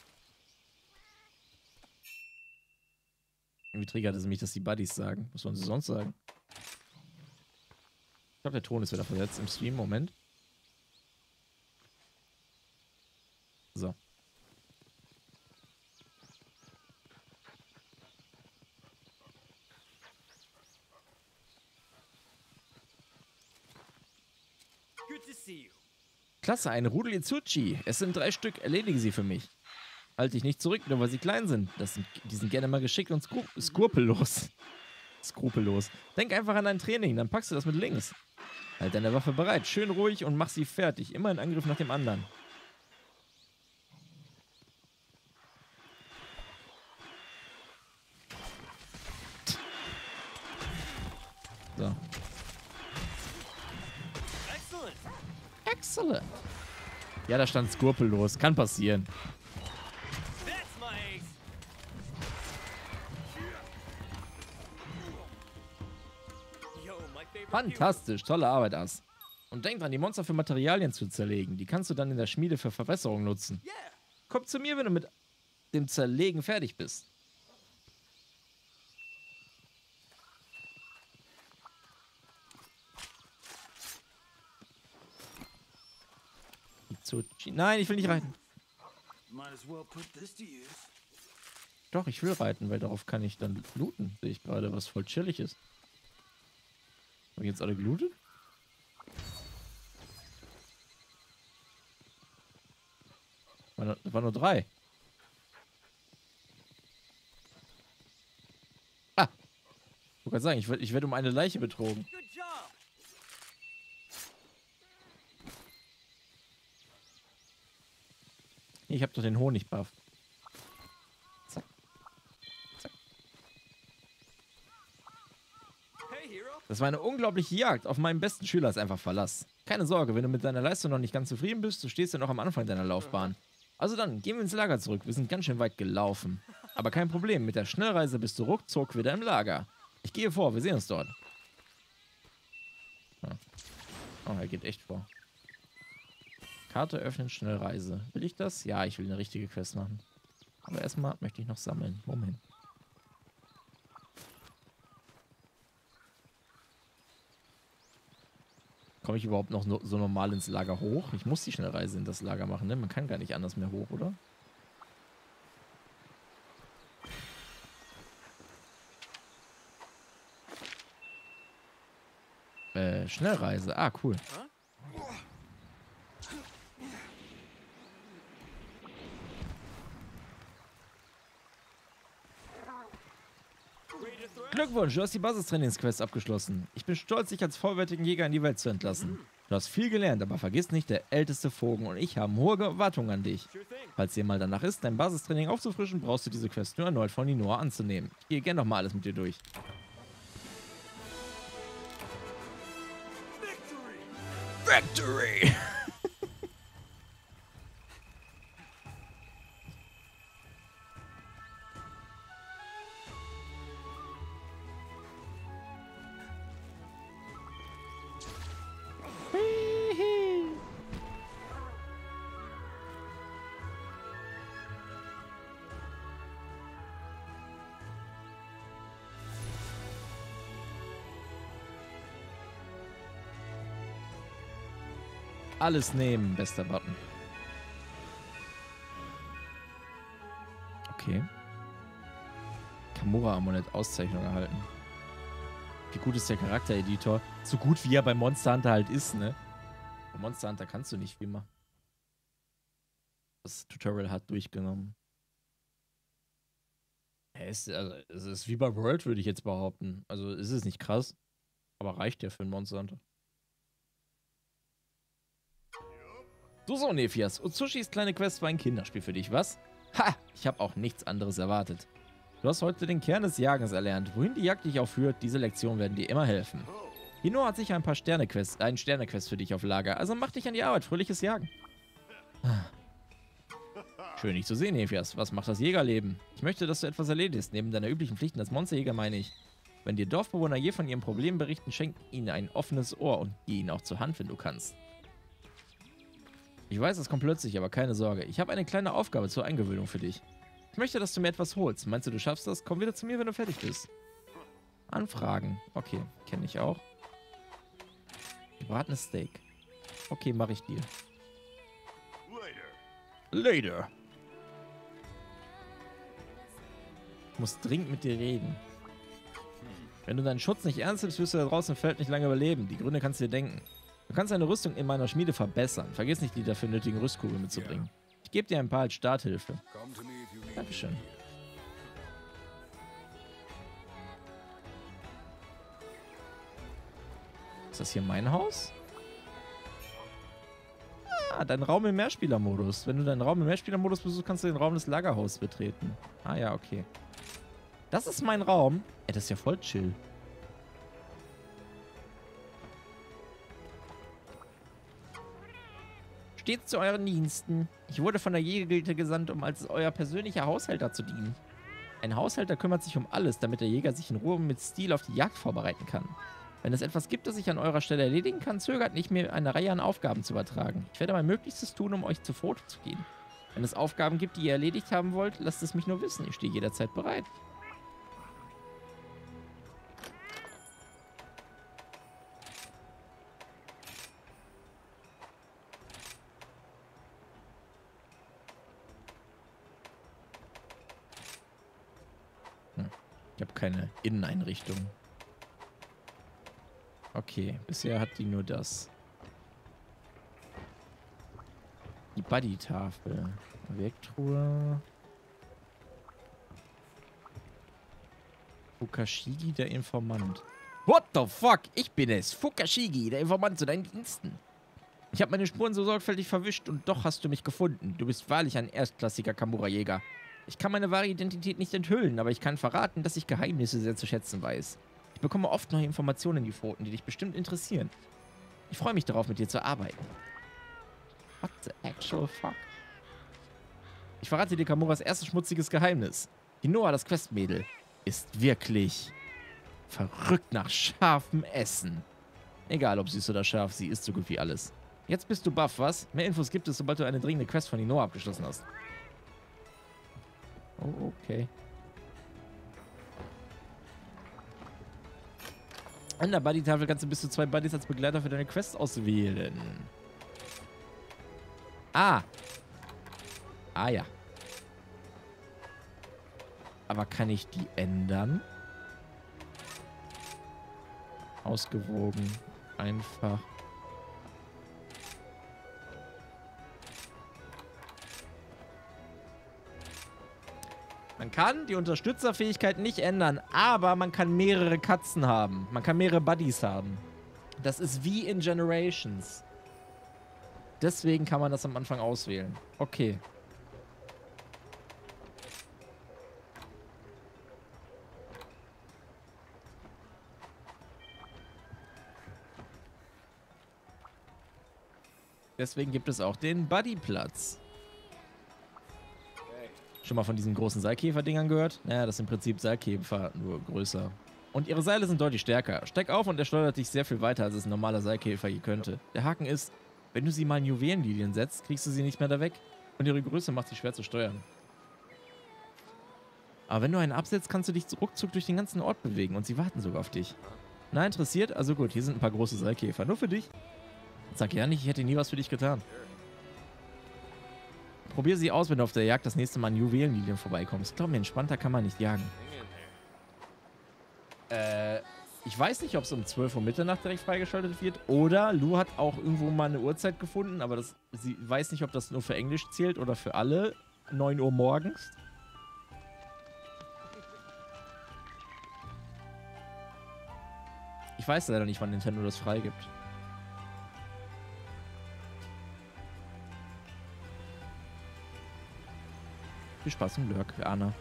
Speaker 1: Wie triggert es mich, dass die Buddies sagen? Was sollen sie sonst sagen? Ich glaube, der Ton ist wieder versetzt im Stream. Moment. So.
Speaker 6: Good to see you.
Speaker 1: Klasse, eine Rudel Izuchi. Es sind 3 Stück. Erledige sie für mich. Halt dich nicht zurück, nur weil sie klein sind. Die sind gerne mal geschickt und skrupellos. Skrupellos. Denk einfach an dein Training, dann packst du das mit links. Halt deine Waffe bereit, schön ruhig und mach sie fertig. Immer ein Angriff nach dem anderen. So.
Speaker 6: Excellent.
Speaker 1: Excellent. Ja, da stand skrupellos. Kann passieren.
Speaker 6: That's my ace. Yo, my favorite
Speaker 1: Fantastisch, tolle Arbeit, Ass. Und denk dran, die Monster für Materialien zu zerlegen. Die kannst du dann in der Schmiede für Verbesserungen nutzen.
Speaker 6: hero. Yeah.
Speaker 1: Komm zu mir, wenn du mit dem Zerlegen fertig bist. Nein, ich will nicht reiten.
Speaker 7: Might as well put this to use.
Speaker 1: Doch, ich will reiten, weil darauf kann ich dann looten. Sehe ich gerade, was voll chillig ist. Haben wir jetzt alle gelootet? War nur 3. Ah! Ich wollte gerade sagen, ich werde um eine Leiche betrogen.
Speaker 6: Good job.
Speaker 1: Ich habe doch den Honig-Buff. Zack. Das war eine unglaubliche Jagd. Auf meinen besten Schüler ist einfach Verlass. Keine Sorge, wenn du mit deiner Leistung noch nicht ganz zufrieden bist, du stehst ja noch am Anfang deiner Laufbahn. Also dann, gehen wir ins Lager zurück. Wir sind ganz schön weit gelaufen. Aber kein Problem, mit der Schnellreise bist du ruckzuck wieder im Lager. Ich gehe vor, wir sehen uns dort. Ja. Oh, er geht echt vor. Karte öffnen, Schnellreise. Will ich das? Ja, ich will eine richtige Quest machen. Aber erstmal möchte ich noch sammeln. Moment. Komme ich überhaupt noch so normal ins Lager hoch? Ich muss die Schnellreise in das Lager machen, ne? Man kann gar nicht anders mehr hoch, oder? Schnellreise. Ah, cool. Glückwunsch, du hast die Basistrainingsquest abgeschlossen. Ich bin stolz, dich als vollwertigen Jäger in die Welt zu entlassen. Du hast viel gelernt, aber vergiss nicht, der älteste Vogel und ich haben hohe Erwartungen an dich. Falls dir mal danach ist, dein Basistraining aufzufrischen, brauchst du diese Quest nur erneut von Ninoa anzunehmen. Ich gehe gerne nochmal alles mit dir durch. Victory! Alles nehmen, bester Button. Okay. Kamura-Amulett, Auszeichnung erhalten. Wie gut ist der Charaktereditor? So gut wie er bei Monster Hunter halt ist, ne? Bei Monster Hunter kannst du nicht viel machen. Das Tutorial hat durchgenommen. Es ist wie bei World, würde ich jetzt behaupten. Also ist es nicht krass, aber reicht ja für einen Monster Hunter. So, Nephias. Utsushis kleine Quest war ein Kinderspiel für dich, was? Ha! Ich habe auch nichts anderes erwartet. Du hast heute den Kern des Jagens erlernt. Wohin die Jagd dich auch führt, diese Lektionen werden dir immer helfen. Hino hat sicher ein Sterne-Quest für dich auf Lager, also mach dich an die Arbeit. Fröhliches Jagen. Schön, dich zu sehen, Nephias. Was macht das Jägerleben? Ich möchte, dass du etwas erledigst. Neben deiner üblichen Pflichten als Monsterjäger meine ich. Wenn dir Dorfbewohner je von ihren Problemen berichten, schenk ihnen ein offenes Ohr und geh ihnen auch zur Hand, wenn du kannst. Ich weiß, es kommt plötzlich, aber keine Sorge. Ich habe eine kleine Aufgabe zur Eingewöhnung für dich. Ich möchte, dass du mir etwas holst. Meinst du, du schaffst das? Komm wieder zu mir, wenn du fertig bist. Anfragen. Okay, kenne ich auch. Gebratenes Steak. Okay, mache ich dir. Later. Ich muss dringend mit dir reden. Wenn du deinen Schutz nicht ernst nimmst, wirst du da draußen im Feld nicht lange überleben. Die Gründe kannst du dir denken. Du kannst deine Rüstung in meiner Schmiede verbessern. Vergiss nicht, die dafür nötigen Rüstkugeln mitzubringen. Ich gebe dir ein paar als Starthilfe. Dankeschön. Ist das hier mein Haus? Ah, dein Raum im Mehrspielermodus. Wenn du deinen Raum im Mehrspielermodus besuchst, kannst du den Raum des Lagerhauses betreten. Ah ja, okay. Das ist mein Raum. Ey, das ist ja voll chill. Steht zu euren Diensten. Ich wurde von der Jägergilde gesandt, um als euer persönlicher Haushälter zu dienen. Ein Haushälter kümmert sich um alles, damit der Jäger sich in Ruhe mit Stil auf die Jagd vorbereiten kann. Wenn es etwas gibt, das ich an eurer Stelle erledigen kann, zögert nicht, mir eine Reihe an Aufgaben zu übertragen. Ich werde mein Möglichstes tun, um euch zuvor zu gehen. Wenn es Aufgaben gibt, die ihr erledigt haben wollt, lasst es mich nur wissen. Ich stehe jederzeit bereit. Ich habe keine Inneneinrichtung. Okay, bisher hat die nur das. Die Buddy-Tafel. Werktruhe. Fukashigi, der Informant. What the fuck? Ich bin es. Fukashigi, der Informant zu deinen Diensten. Ich habe meine Spuren so sorgfältig verwischt und doch hast du mich gefunden. Du bist wahrlich ein erstklassiger Kamura-Jäger. Ich kann meine wahre Identität nicht enthüllen, aber ich kann verraten, dass ich Geheimnisse sehr zu schätzen weiß. Ich Ich bekomme oft neue Informationen in die Pfoten, die dich bestimmt interessieren. Ich freue mich darauf, mit dir zu arbeiten. What the actual fuck? Ich verrate dir Kamuras erstes schmutziges Geheimnis. Die Noah, das Questmädel, ist wirklich verrückt nach scharfem Essen. Egal ob süß oder scharf, sie isst so gut wie alles. Jetzt bist du baff, was? Mehr Infos gibt es, sobald du eine dringende Quest von Noah abgeschlossen hast. Oh, okay. An der Buddy-Tafel kannst du bis zu 2 Buddies als Begleiter für deine Quest auswählen. Ah. Ah ja. Aber kann ich die ändern? Ausgewogen. Einfach. Man kann die Unterstützerfähigkeit nicht ändern, aber man kann mehrere Katzen haben. Man kann mehrere Buddies haben. Das ist wie in Generations. Deswegen kann man das am Anfang auswählen. Okay. Deswegen gibt es auch den Buddy-Platz. Schon mal von diesen großen Seilkäfer-Dingern gehört? Naja, das sind im Prinzip Seilkäfer, nur größer. Und ihre Seile sind deutlich stärker. Steig auf und er schleudert dich sehr viel weiter, als es ein normaler Seilkäfer je könnte. Der Haken ist, wenn du sie mal in Juwelenlilien setzt, kriegst du sie nicht mehr da weg. Und ihre Größe macht sie schwer zu steuern. Aber wenn du einen absetzt, kannst du dich ruckzuck durch den ganzen Ort bewegen und sie warten sogar auf dich. Na, interessiert? Also gut, hier sind ein paar große Seilkäfer. Nur für dich. Sag ja nicht, ich hätte nie was für dich getan. Probier sie aus, wenn du auf der Jagd das nächste Mal an Juwelenlilien vorbeikommst. Glaub mir, entspannter kann man nicht jagen. Ich weiß nicht, ob es um 12 Uhr Mitternacht direkt freigeschaltet wird. Oder Lu hat auch irgendwo mal eine Uhrzeit gefunden, aber sie weiß nicht, ob das nur für Englisch zählt oder für alle. 9 Uhr morgens. Ich weiß leider nicht, wann Nintendo das freigibt. Viel Spaß im Lurk, Anna.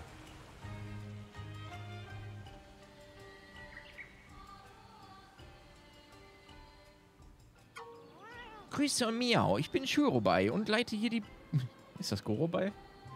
Speaker 1: Grüße Miau, ich bin Shurobei und leite hier die... Ist das Gorobei?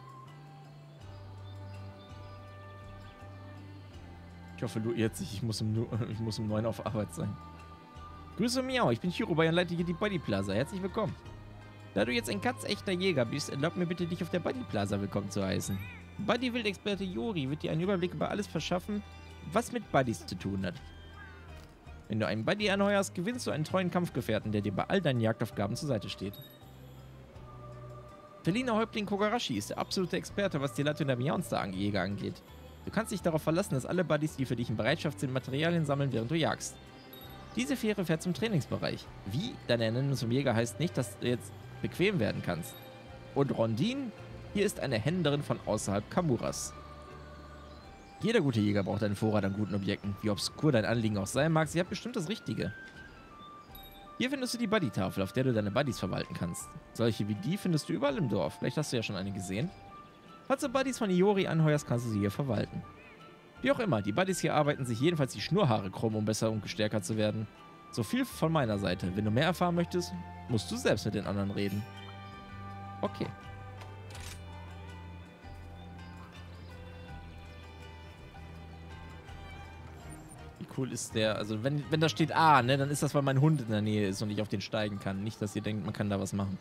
Speaker 1: Ich hoffe, du irrst dich, ich muss um 9 auf Arbeit sein. Grüße Miau, ich bin Shurobei und leite hier die Buddy Plaza. Herzlich willkommen. Da du jetzt ein ganz echter Jäger bist, erlaub mir bitte, dich auf der Buddy Plaza willkommen zu heißen. Buddy-Wildexperte Jori wird dir einen Überblick über alles verschaffen, was mit Buddies zu tun hat. Wenn du einen Buddy anheuerst, gewinnst du einen treuen Kampfgefährten, der dir bei all deinen Jagdaufgaben zur Seite steht. Felina Häuptling Kogarashi ist der absolute Experte, was die Latundamiaunster-Jäger angeht. Du kannst dich darauf verlassen, dass alle Buddies, die für dich in Bereitschaft sind, Materialien sammeln, während du jagst. Diese Fähre fährt zum Trainingsbereich. Wie? Deine Ernennung zum Jäger heißt nicht, dass du jetzt bequem werden kannst. Und Rondine, hier ist eine Händlerin von außerhalb Kamuras. Jeder gute Jäger braucht einen Vorrat an guten Objekten. Wie obskur dein Anliegen auch sein mag, sie hat bestimmt das Richtige. Hier findest du die Buddy-Tafel, auf der du deine Buddies verwalten kannst. Solche wie die findest du überall im Dorf. Vielleicht hast du ja schon eine gesehen. Falls du Buddies von Iori anheuerst, kannst du sie hier verwalten. Wie auch immer, die Buddies hier arbeiten sich jedenfalls die Schnurrhaare krumm, um besser und gestärker zu werden. So viel von meiner Seite. Wenn du mehr erfahren möchtest, musst du selbst mit den anderen reden. Okay. Wie cool ist der? Also wenn da steht A, ne, dann ist das, weil mein Hund in der Nähe ist und ich auf den steigen kann. Nicht, dass ihr denkt, man kann da was machen.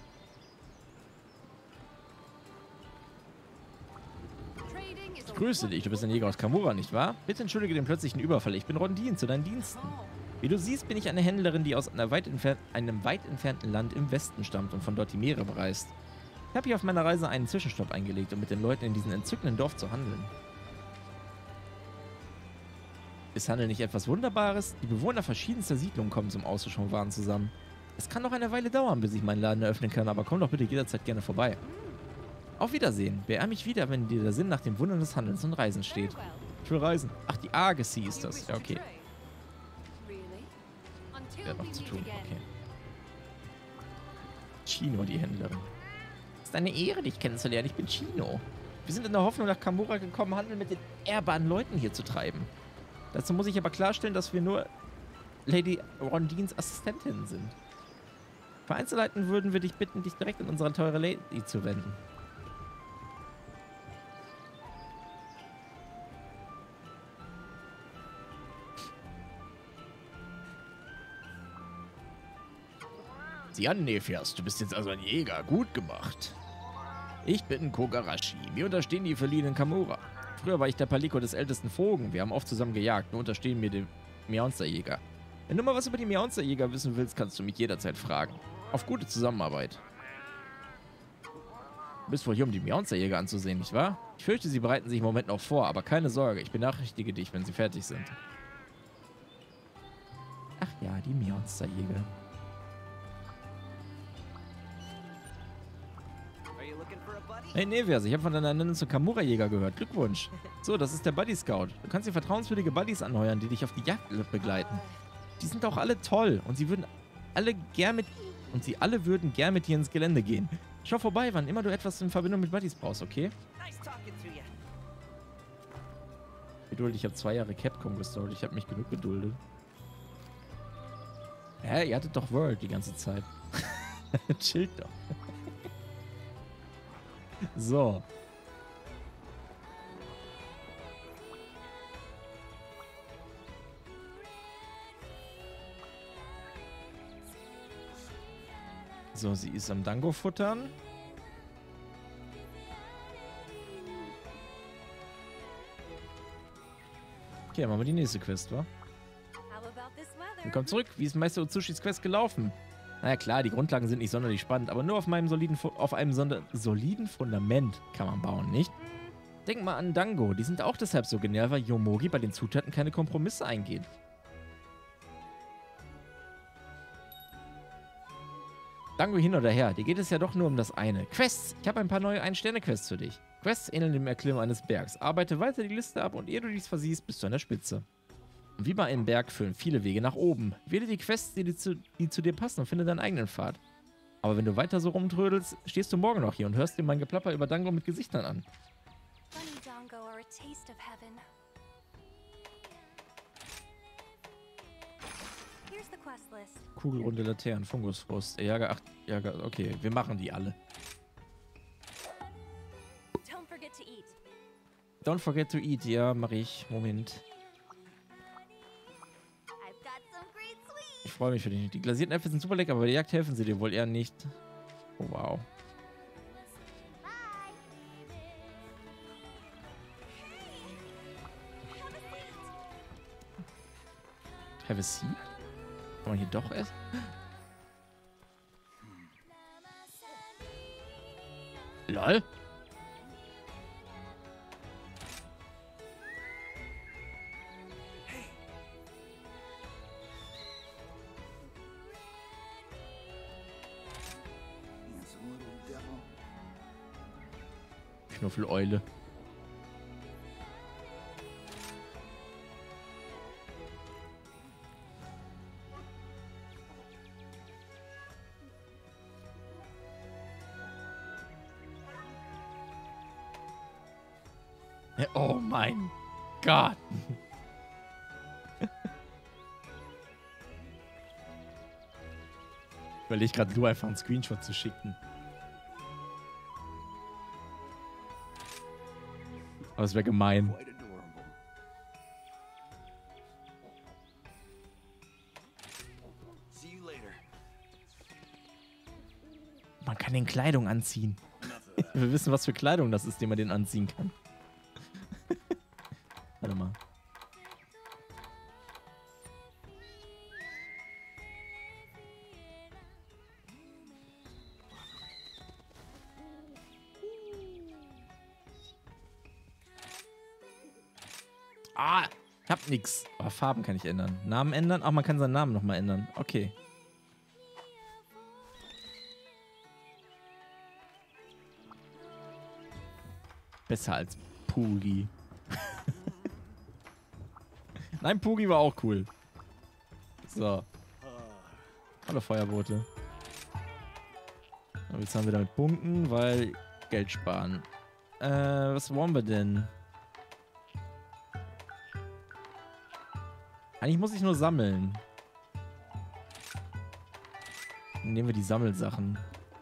Speaker 1: Ich grüße dich, du bist ein Jäger aus Kamura, nicht wahr? Bitte entschuldige den plötzlichen Überfall, ich bin Rondine, zu deinen Diensten. Wie du siehst, bin ich eine Händlerin, die aus einem weit entfernten Land im Westen stammt und von dort die Meere bereist. Ich habe hier auf meiner Reise einen Zwischenstopp eingelegt, um mit den Leuten in diesem entzückenden Dorf zu handeln. Ist Handel nicht etwas Wunderbares? Die Bewohner verschiedenster Siedlungen kommen zum Austausch von Waren zusammen. Es kann noch eine Weile dauern, bis ich meinen Laden eröffnen kann, aber komm doch bitte jederzeit gerne vorbei. Auf Wiedersehen. Beehr mich wieder, wenn dir der Sinn nach dem Wundern des Handelns und Reisen steht. Ich will reisen. Ach, die Argosy ist das. Ja, okay. Der hat noch zu tun. Okay. Chino, die Händlerin. Es ist eine Ehre, dich kennenzulernen. Ich bin Chino. Wir sind in der Hoffnung nach Kamura gekommen, Handel mit den ehrbaren Leuten hier zu treiben. Dazu muss ich aber klarstellen, dass wir nur Lady Rondines Assistentin sind. Für Einzelheiten würden wir dich bitten, dich direkt an unsere teure Lady zu wenden. Sieh an, Nephias, du bist jetzt also ein Jäger. Gut gemacht. Ich bin Kogarashi. Mir unterstehen die verliehenen Kamura. Früher war ich der Paliko des ältesten Vogel. Wir haben oft zusammen gejagt. Nun unterstehen mir die Meonsterjäger. Wenn du mal was über die Meonsterjäger wissen willst, kannst du mich jederzeit fragen. Auf gute Zusammenarbeit. Du bist wohl hier, um die Meonsterjäger anzusehen, nicht wahr? Ich fürchte, sie bereiten sich im Moment noch vor, aber keine Sorge, ich benachrichtige dich, wenn sie fertig sind. Ach ja, die Meonsterjäger. Hey Nevias, ich habe von deiner Ernennung zum Kamura-Jäger gehört. Glückwunsch. So, das ist der Buddy Scout. Du kannst dir vertrauenswürdige Buddies anheuern, die dich auf die Jagd begleiten. Die sind auch alle toll und sie würden alle gern mit dir ins Gelände gehen. Schau vorbei, wann immer du etwas in Verbindung mit Buddies brauchst, okay? Geduld, ich habe 2 Jahre Capcom gestaltet. Ich habe mich genug geduldet. Hä, ihr hattet doch World die ganze Zeit. Chillt doch. So. So, sie ist am Dango futtern. Okay, dann machen wir die nächste Quest, wa? Willkommen zurück. Wie ist Meister Utsushis Quest gelaufen? Naja klar, die Grundlagen sind nicht sonderlich spannend, aber nur auf einem soliden Fundament kann man bauen, nicht? Denk mal an Dango, die sind auch deshalb so genial, weil Yomogi bei den Zutaten keine Kompromisse eingeht. Dango hin oder her, dir geht es ja doch nur um das eine. Quests! Ich habe ein paar neue 1-Sterne-Quests für dich. Quests ähneln dem Erklimmen eines Bergs. Arbeite weiter die Liste ab und ehe du dies versiehst, bist du an der Spitze. Und wie bei einem Berg führen viele Wege nach oben. Wähle die Quests, die zu dir passen und finde deinen eigenen Pfad. Aber wenn du weiter so rumtrödelst, stehst du morgen noch hier und hörst dir mein Geplapper über Dango mit Gesichtern an.
Speaker 2: Bunny Dango are a taste of heaven. Here's the quest list.
Speaker 1: Kugelrunde Laternen, Fungusfrost, Jager 8, Jager, okay, wir machen die alle.
Speaker 2: Don't forget to eat.
Speaker 1: Don't forget to eat, ja, mach ich. Moment. Ich freue mich für dich. Die glasierten Äpfel sind super lecker, aber bei der Jagd helfen sie dir wohl eher nicht. Oh, wow. Have a seat? Kann man hier doch essen? LOL? Knuffeleule. Oh mein Gott. Ich überlege gerade, nur einfach einen Screenshot zu schicken. Aber es wäre gemein. Man kann den Kleidung anziehen. Wir wissen, was für Kleidung das ist, die man den anziehen kann. Warte mal. Ah, ich hab nix. Aber Farben kann ich ändern. Namen ändern? Ach, man kann seinen Namen nochmal ändern. Okay. Besser als Pugi. Nein, Pugi war auch cool. So. Hallo Feuerboote. Aber jetzt haben wir damit Punkten, weil Geld sparen. Was wollen wir denn? Eigentlich muss ich nur sammeln. Dann nehmen wir die Sammelsachen.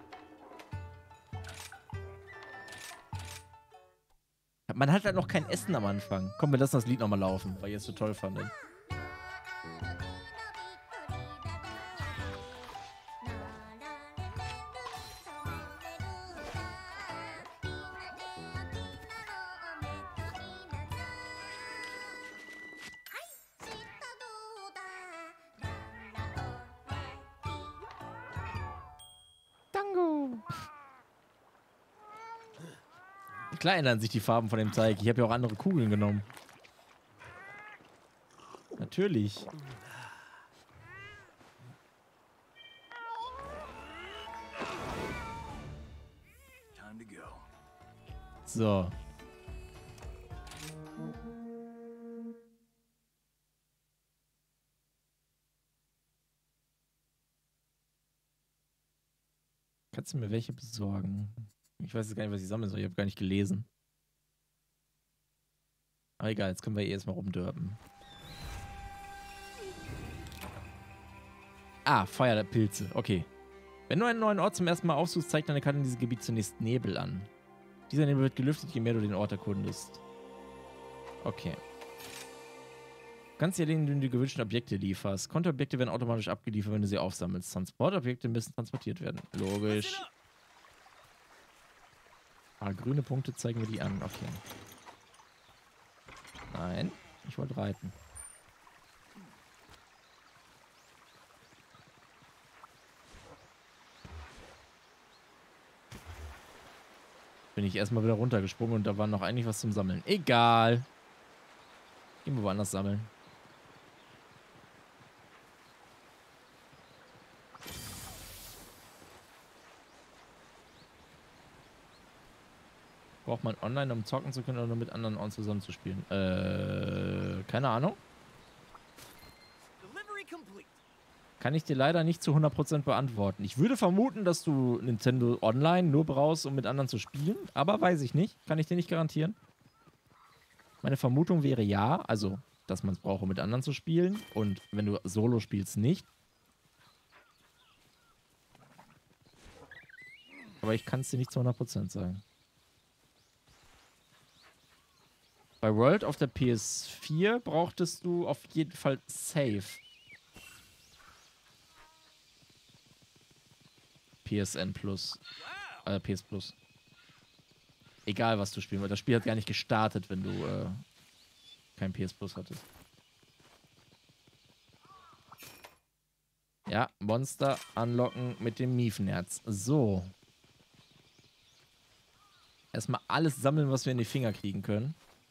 Speaker 1: Man hat halt noch kein Essen am Anfang. Komm, wir lassen das Lied nochmal laufen, weil ihr es so toll fandet. Dango! Klar ändern sich die Farben von dem Teig. Ich habe ja auch andere Kugeln genommen. Natürlich.
Speaker 7: Time to go.
Speaker 1: So. Kannst du mir welche besorgen? Ich weiß jetzt gar nicht, was ich sammeln soll. Ich habe gar nicht gelesen. Aber egal, jetzt können wir eh erstmal rumdörpen. Ah, Feuer der Pilze. Okay. Wenn du einen neuen Ort zum ersten Mal aufsuchst, zeigt deine Karte in diesem Gebiet zunächst Nebel an. Dieser Nebel wird gelüftet, je mehr du den Ort erkundest. Okay. Du kannst dir den die gewünschten Objekte lieferst. Kontoobjekte werden automatisch abgeliefert, wenn du sie aufsammelst. Transportobjekte müssen transportiert werden. Logisch. Ah, grüne Punkte zeigen wir die an. Okay. Nein, ich wollte reiten. Bin ich erstmal wieder runtergesprungen und da war noch eigentlich was zum Sammeln. Egal. Gehen wir woanders sammeln. Braucht man online, um zocken zu können oder nur mit anderen On zusammen zu spielen? Keine Ahnung.
Speaker 6: Delivery complete.
Speaker 1: Kann ich dir leider nicht zu 100% beantworten. Ich würde vermuten, dass du Nintendo Online nur brauchst, um mit anderen zu spielen. Aber weiß ich nicht. Kann ich dir nicht garantieren. Meine Vermutung wäre ja. Also, dass man es braucht, um mit anderen zu spielen. Und wenn du Solo spielst, nicht. Aber ich kann es dir nicht zu 100% sagen. Bei World auf der PS4 brauchtest du auf jeden Fall Save. PSN Plus. PS Plus. Egal, was du spielen willst. Das Spiel hat gar nicht gestartet, wenn du kein PS Plus hattest. Ja, Monster anlocken mit dem Miefenherz. So. Erstmal alles sammeln, was wir in die Finger kriegen können.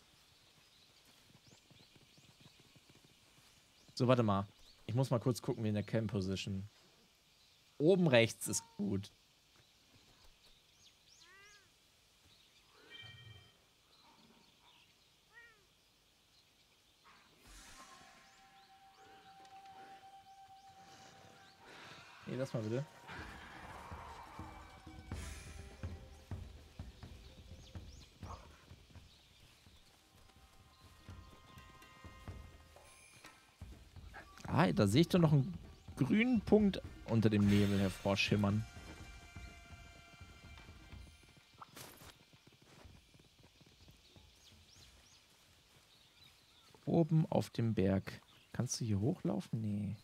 Speaker 1: So, warte mal. Ich muss mal kurz gucken, wie in der Cam Position. Oben rechts ist gut. Nee, das mal bitte. Ah, da sehe ich doch noch einen grünen Punkt unter dem Nebel hervorschimmern. Oben auf dem Berg. Kannst du hier hochlaufen? Nee.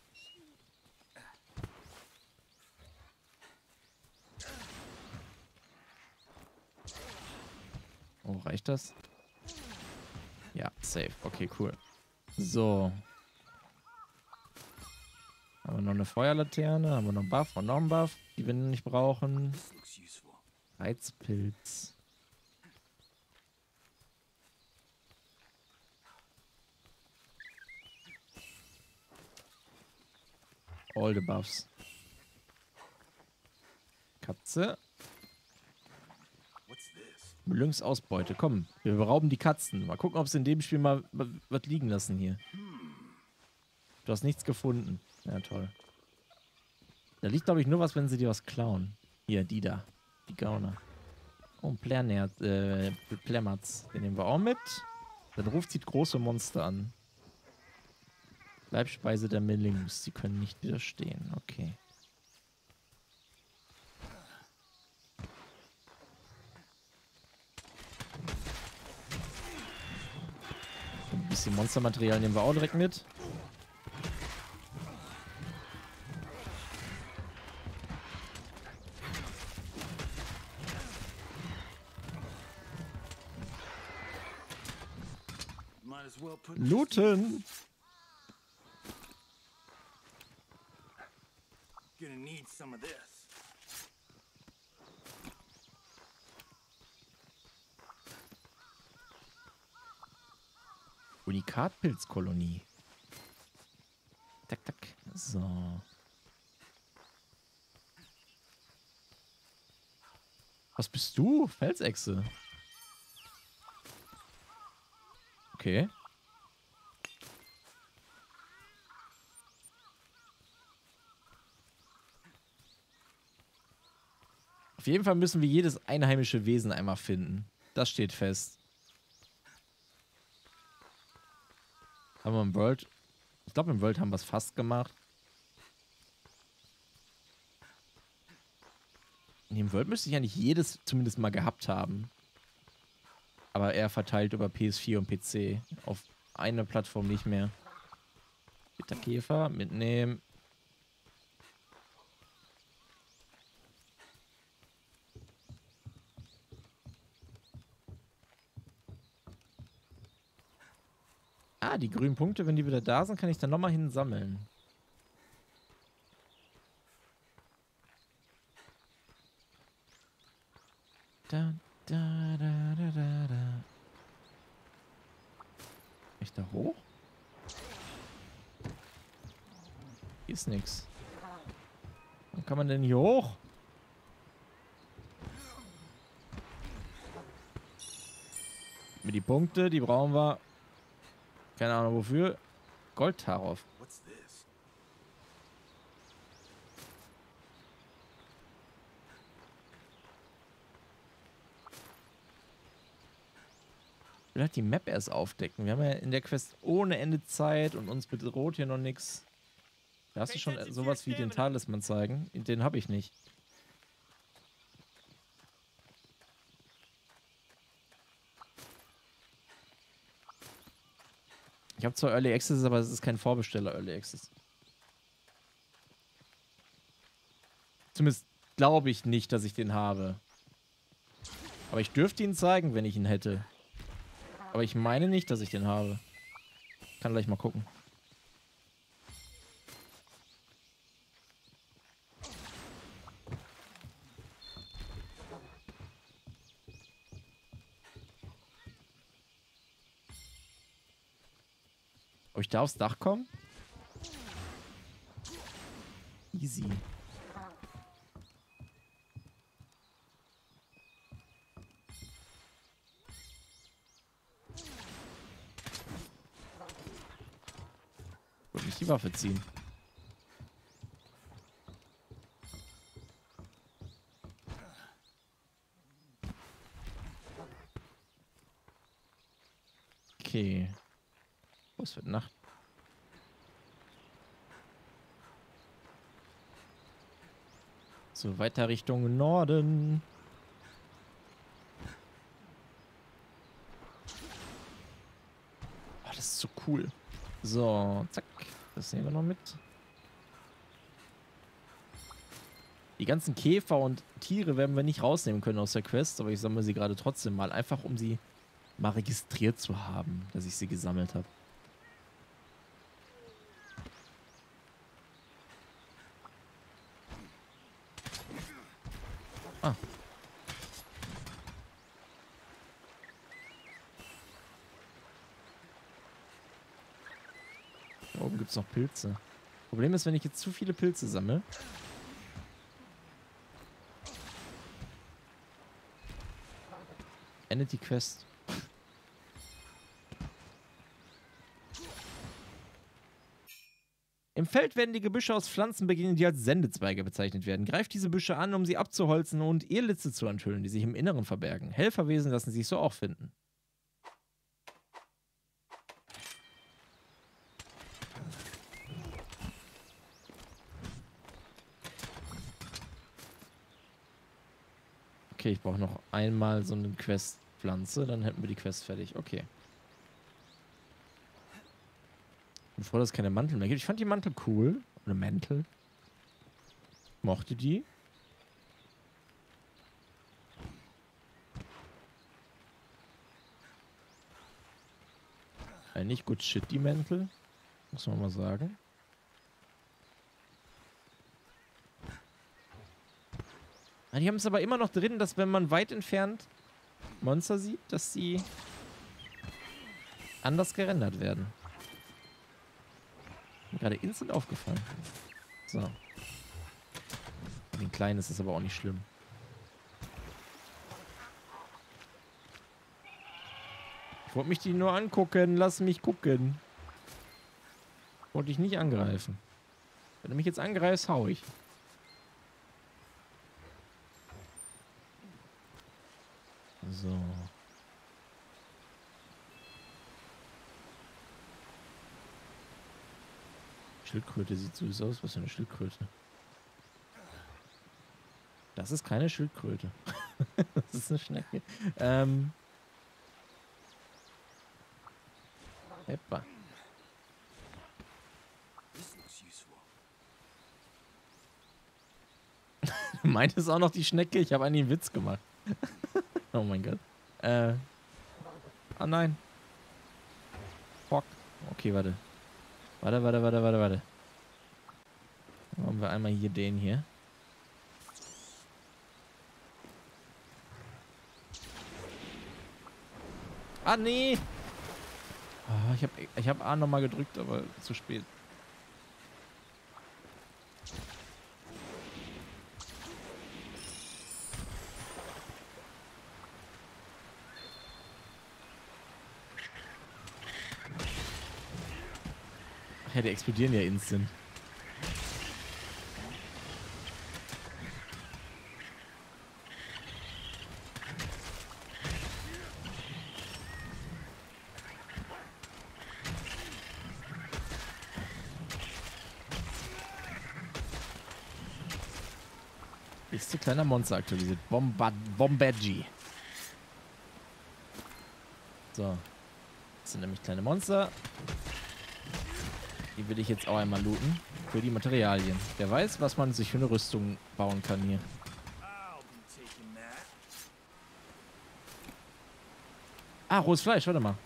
Speaker 1: Oh, reicht das? Ja, safe. Okay, cool. So. Haben wir noch eine Feuerlaterne, haben wir noch einen Buff und noch einen Buff, die wir nicht brauchen.
Speaker 7: This looks useful.
Speaker 1: Reizpilz. All the Buffs. Katze.
Speaker 7: What's this?
Speaker 1: Lynx-Ausbeute. Komm, wir berauben die Katzen. Mal gucken, ob sie in dem Spiel mal was liegen lassen hier. Du hast nichts gefunden. Ja, toll. Da liegt, glaube ich, nur was, wenn sie dir was klauen. Hier, die da. Die Gauner. Oh, ein Plemmerz. Den nehmen wir auch mit. Dann ruft sie große Monster an. Leibspeise der Millingus. Sie können nicht widerstehen. Okay. Ein bisschen Monstermaterial nehmen wir auch direkt mit.
Speaker 7: Might as well put
Speaker 1: Looten!
Speaker 7: Gonna need some of this.
Speaker 1: Unikatpilzkolonie. Tak, tak. So. Was bist du? Felsechse. Okay. Auf jeden Fall müssen wir jedes einheimische Wesen einmal finden. Das steht fest. Haben wir im World... Ich glaube, im World haben wir es fast gemacht. Im World müsste ich eigentlich jedes zumindest mal gehabt haben. Aber eher verteilt über PS4 und PC. Auf einer Plattform nicht mehr. Bitterkäfer mitnehmen. Ah, die grünen Punkte, wenn die wieder da sind, kann ich dann nochmal hin sammeln. Da, da, da, da, da, da. Kann ich da hoch? Hier ist nix. Wo kann man denn hier hoch? Mit die Punkte, die brauchen wir. Keine Ahnung wofür. Goldtaroff.
Speaker 7: What's this?
Speaker 1: Ich will halt die Map erst aufdecken. Wir haben ja in der Quest ohne Ende Zeit und uns bedroht hier noch nichts. Da hast du schon sowas wie den Talisman zeigen. Den habe ich nicht. Ich habe zwar Early Access, aber es ist kein Vorbesteller Early Access. Zumindest glaube ich nicht, dass ich den habe. Aber ich dürfte ihn zeigen, wenn ich ihn hätte. Aber ich meine nicht, dass ich den habe. Kann gleich mal gucken. Ob ich da aufs Dach komme? Easy. Ich wollte nicht die Waffe ziehen. Okay. Oh, es wird Nacht. So, weiter Richtung Norden. Oh, das ist so cool. So, zack. Das nehmen wir noch mit. Die ganzen Käfer und Tiere werden wir nicht rausnehmen können aus der Quest, aber ich sammle sie gerade trotzdem mal. Einfach, um sie mal registriert zu haben, dass ich sie gesammelt habe. Ah. Da oben gibt es noch Pilze. Problem ist, wenn ich jetzt zu viele Pilze sammle. Endet die Quest. Im Feld werden die Gebüsche aus Pflanzen beginnen, die als Sendezweige bezeichnet werden. Greift diese Büsche an, um sie abzuholzen und Irrlitze zu enthüllen, die sich im Inneren verbergen. Helferwesen lassen sich so auch finden. Okay, ich brauche noch einmal so eine Questpflanze, dann hätten wir die Quest fertig. Okay. Bevor das keine Mantel mehr gibt. Ich fand die Mantel cool. Oder Mäntel. Mochte die. Nicht gut shit, die Mäntel. Muss man mal sagen. Die haben es aber immer noch drin, dass wenn man weit entfernt Monster sieht, dass sie anders gerendert werden. Mir gerade instant aufgefallen. So. Den kleinen ist es aber auch nicht schlimm. Ich wollte mich die nur angucken. Lass mich gucken. Wollte ich nicht angreifen. Wenn du mich jetzt angreifst, hau ich. So. Schildkröte sieht süß aus. Was für eine Schildkröte? Das ist keine Schildkröte. Das ist eine Schnecke. Heppa.
Speaker 7: This looks useful.
Speaker 1: Du meintest auch noch die Schnecke? Ich habe einen Witz gemacht. Oh mein Gott. Ah nein. Fuck. Okay, warte. Warte. Dann machen wir einmal hier den hier. Ah, nee. Oh, ich hab A nochmal gedrückt, aber zu spät. Ach ja, die explodieren ja instant. Nächste kleiner Monster aktualisiert. Bombadji. So. Das sind nämlich kleine Monster. Die will ich jetzt auch einmal looten. Für die Materialien. Wer weiß, was man sich für eine Rüstung bauen kann hier.
Speaker 7: I'll be taking that.
Speaker 1: Ah, rohes Fleisch, warte mal.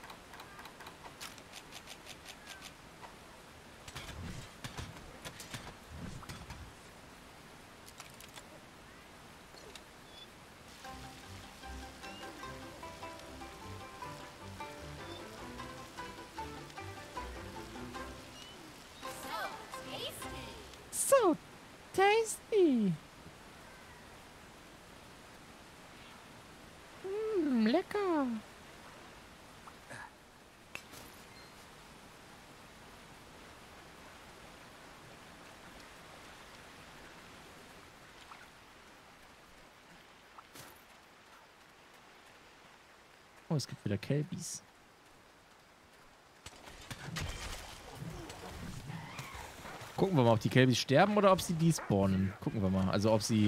Speaker 1: So tasty. Lecker. Oh, es gibt wieder Kälbis. Gucken wir mal, ob die Kälbis sterben oder ob sie despawnen. Gucken wir mal. Also ob sie...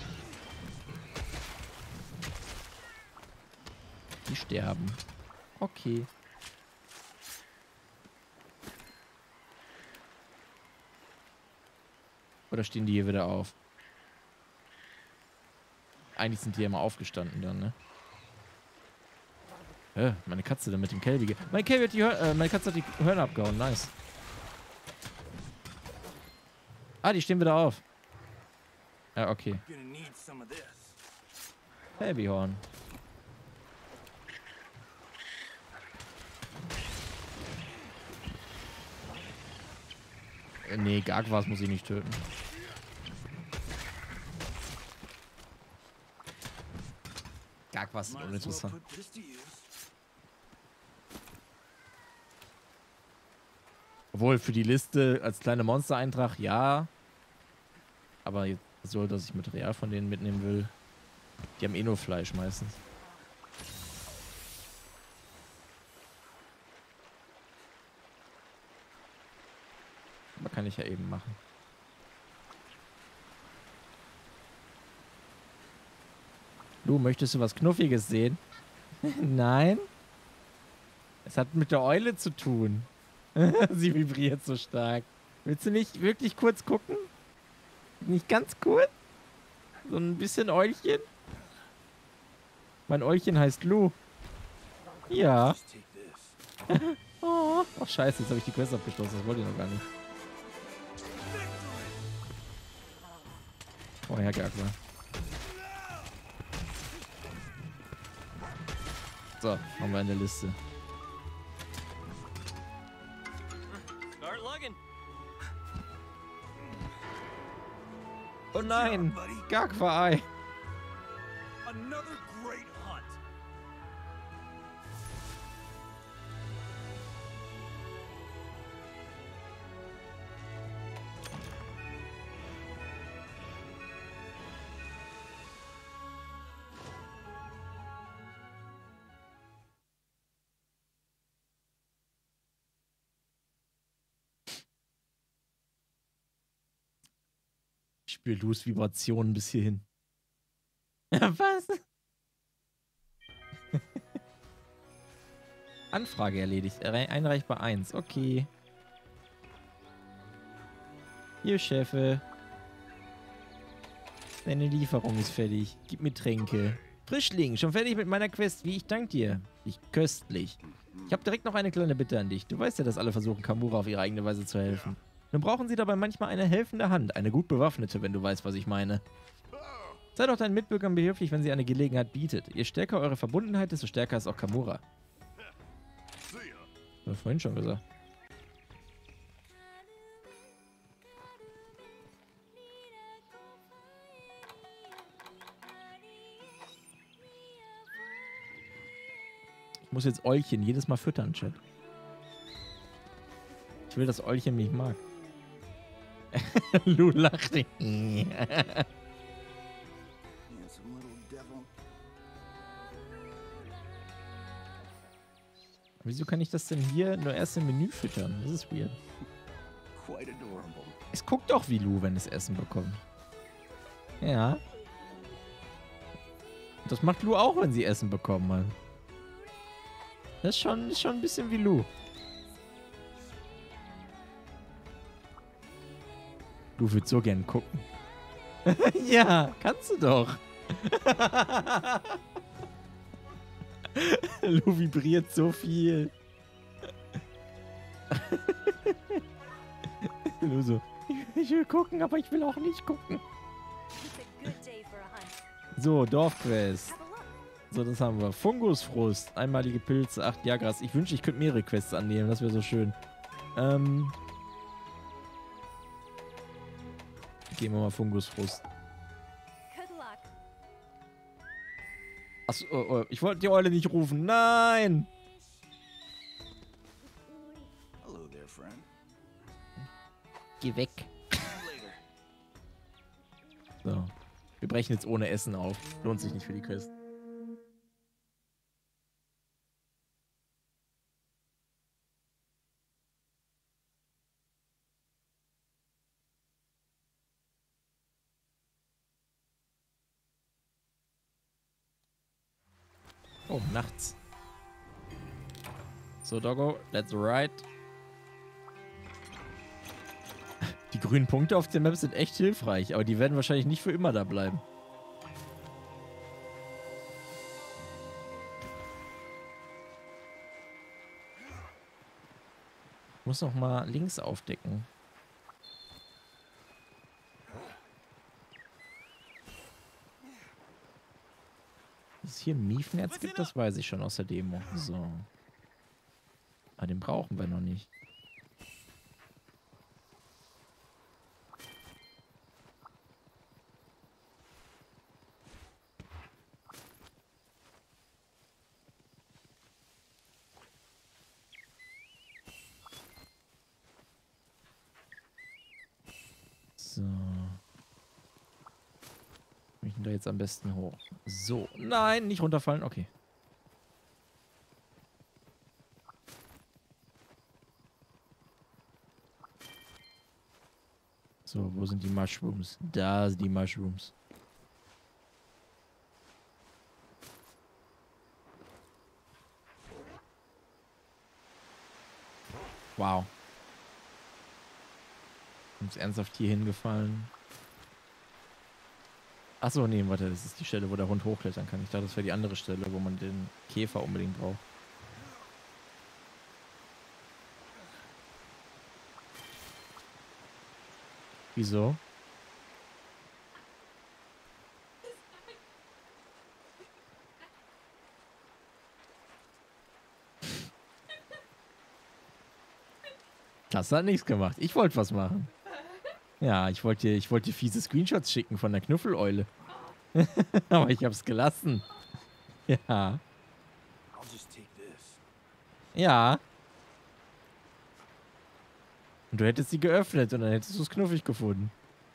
Speaker 1: Die sterben. Okay. Oder stehen die hier wieder auf? Eigentlich sind die ja immer aufgestanden dann, ne? Meine Katze da mit dem Kälbi. Meine Katze hat die Hörner abgehauen. Nice. Ah, die stehen wieder auf. Ja, okay.
Speaker 7: Gonna need some of this.
Speaker 1: Kälbihorn. Nee, Gargwas muss ich nicht töten. Gargwas ist
Speaker 7: Might as well
Speaker 1: uninteressant.
Speaker 7: put this to use.
Speaker 1: Obwohl, für die Liste als kleine Monster-Eintrag, ja. Aber jetzt so, dass ich Material von denen mitnehmen will. Die haben eh nur Fleisch meistens. Aber kann ich ja eben machen. Lu, möchtest du was Knuffiges sehen? Nein? Es hat mit der Eule zu tun. Sie vibriert so stark. Willst du nicht wirklich kurz gucken? Nicht ganz kurz? So ein bisschen Eulchen? Mein Eulchen heißt Lu. Ja.
Speaker 7: Just take this.
Speaker 1: Oh, ach scheiße, jetzt habe ich die Quest abgeschlossen. Das wollte ich noch gar nicht. Oh, Herr Gagler. So, haben wir in der Liste.
Speaker 6: Start lugging.
Speaker 1: Oh nein! Gagwa-Ei!
Speaker 7: Another great hunt.
Speaker 1: Ich spüre Lus Vibrationen bis hierhin. Was? Anfrage erledigt. Einreichbar 1. Okay. Hier, Chefe. Deine Lieferung ist fertig. Gib mir Tränke. Frischling, schon fertig mit meiner Quest. Wie, ich danke dir. Ich köstlich. Ich habe direkt noch eine kleine Bitte an dich. Du weißt ja, dass alle versuchen, Kamura auf ihre eigene Weise zu helfen. Nun brauchen sie dabei manchmal eine helfende Hand. Eine gut bewaffnete, wenn du weißt, was ich meine. Sei doch deinen Mitbürgern behilflich, wenn sie eine Gelegenheit bietet. Je stärker eure Verbundenheit, desto stärker ist auch Kamura. Hab ich vorhin schon gesagt. Ich muss jetzt Eulchen jedes Mal füttern, Chat. Ich will, dass Eulchen mich mag. Lu lacht.
Speaker 7: Handsome little devil.
Speaker 1: Wieso kann ich das denn hier nur erst im Menü füttern? Das ist weird.
Speaker 7: Quite adorable.
Speaker 1: Es guckt doch wie Lu, wenn es Essen bekommt. Ja. Und das macht Lu auch, wenn sie Essen bekommen hat. Das ist schon ein bisschen wie Lu. Du würdest so gern gucken. Ja, kannst du doch. Lu vibriert so viel. Lu so, ich will gucken, aber ich will auch nicht gucken.
Speaker 2: It's a good day for a hunt.
Speaker 1: So, Dorfquest.
Speaker 2: Have a look.
Speaker 1: So, das haben wir. Fungusfrust, einmalige Pilze, 8 Jagras. Ich wünschte, ich könnte mehrere Quests annehmen, das wäre so schön. Gehen wir mal Fungusfrust.
Speaker 2: Good luck.
Speaker 1: Achso, ich wollte die Eule nicht rufen. Nein!
Speaker 7: Hello there, friend.
Speaker 1: Geh weg.
Speaker 7: Later.
Speaker 1: So. Wir brechen jetzt ohne Essen auf. Lohnt sich nicht für die Quest. Oh, nachts. So, Doggo, let's ride. Die grünen Punkte auf der Map sind echt hilfreich, aber die werden wahrscheinlich nicht für immer da bleiben. Ich muss noch mal links aufdecken. Dass es hier ein Miefnetz gibt, das weiß ich schon aus der Demo. So. Aber den brauchen wir noch nicht. So. Wie ich denn da jetzt am besten hoch? So. Nein, nicht runterfallen. Okay. So, wo sind die Mushrooms? Da sind die Mushrooms. Wow. Ist ernsthaft hier hingefallen. Achso, nee, warte, das ist die Stelle, wo der Hund hochklettern kann. Ich dachte, das wäre die andere Stelle, wo man den Käfer unbedingt braucht. Wieso? Das hat nichts gemacht. Ich wollte was machen. Ja, ich wollte dir fiese Screenshots schicken von der Knuffeleule. Aber ich hab's gelassen. Ja.
Speaker 7: I'll just take this.
Speaker 1: Ja. Und du hättest sie geöffnet und dann hättest du es knuffig gefunden.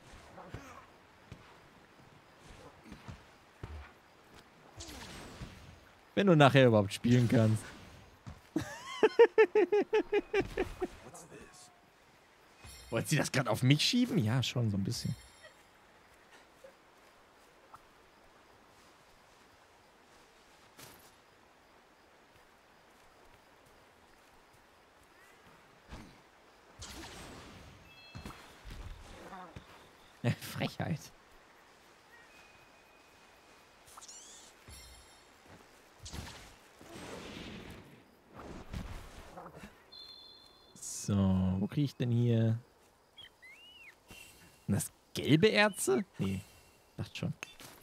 Speaker 1: Wenn du nachher überhaupt spielen kannst.
Speaker 7: What's this?
Speaker 1: Wollt sie das gerade auf mich schieben? Ja, schon so ein bisschen. Frechheit. So, wo kriege ich denn hier? Sind das gelbe Erze? Nee, dachte schon.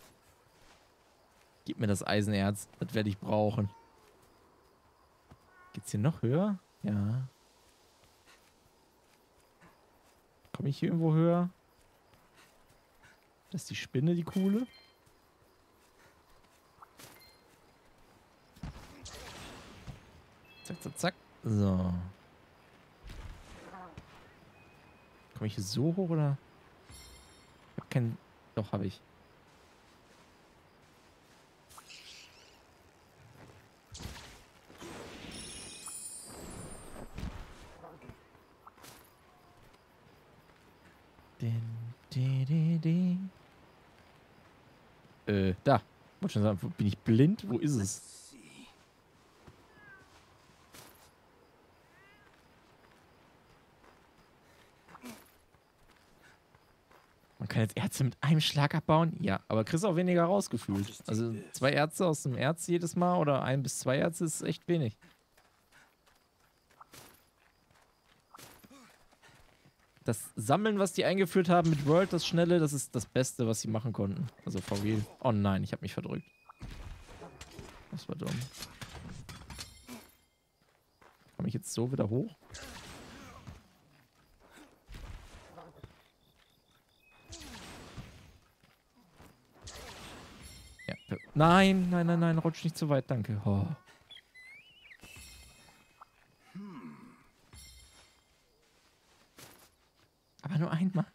Speaker 1: Gib mir das Eisenerz, das werde ich brauchen. Geht's hier noch höher? Ja. Komme ich hier irgendwo höher? Das ist die Spinne, die coole. Zack, zack, zack. So. Komme ich hier so hoch oder? Ich hab keinen. Doch, habe ich. Da. Wollte schon sagen, bin ich blind? Wo ist es?
Speaker 7: Let's see.
Speaker 1: Man kann jetzt Erze mit einem Schlag abbauen? Ja, aber kriegst auch weniger rausgefühlt. Also 2 Erze aus dem Erz jedes Mal oder 1 bis 2 Erze ist echt wenig. Das Sammeln, was die eingeführt haben mit World, das Schnelle, das ist das Beste, was sie machen konnten. Also for real. Oh nein, ich habe mich verdrückt. Das war dumm. Komme ich jetzt so wieder hoch? Ja. Nein, nein, nein, nein, rutsch nicht zu weit, danke. Oh. Aber nur einmal.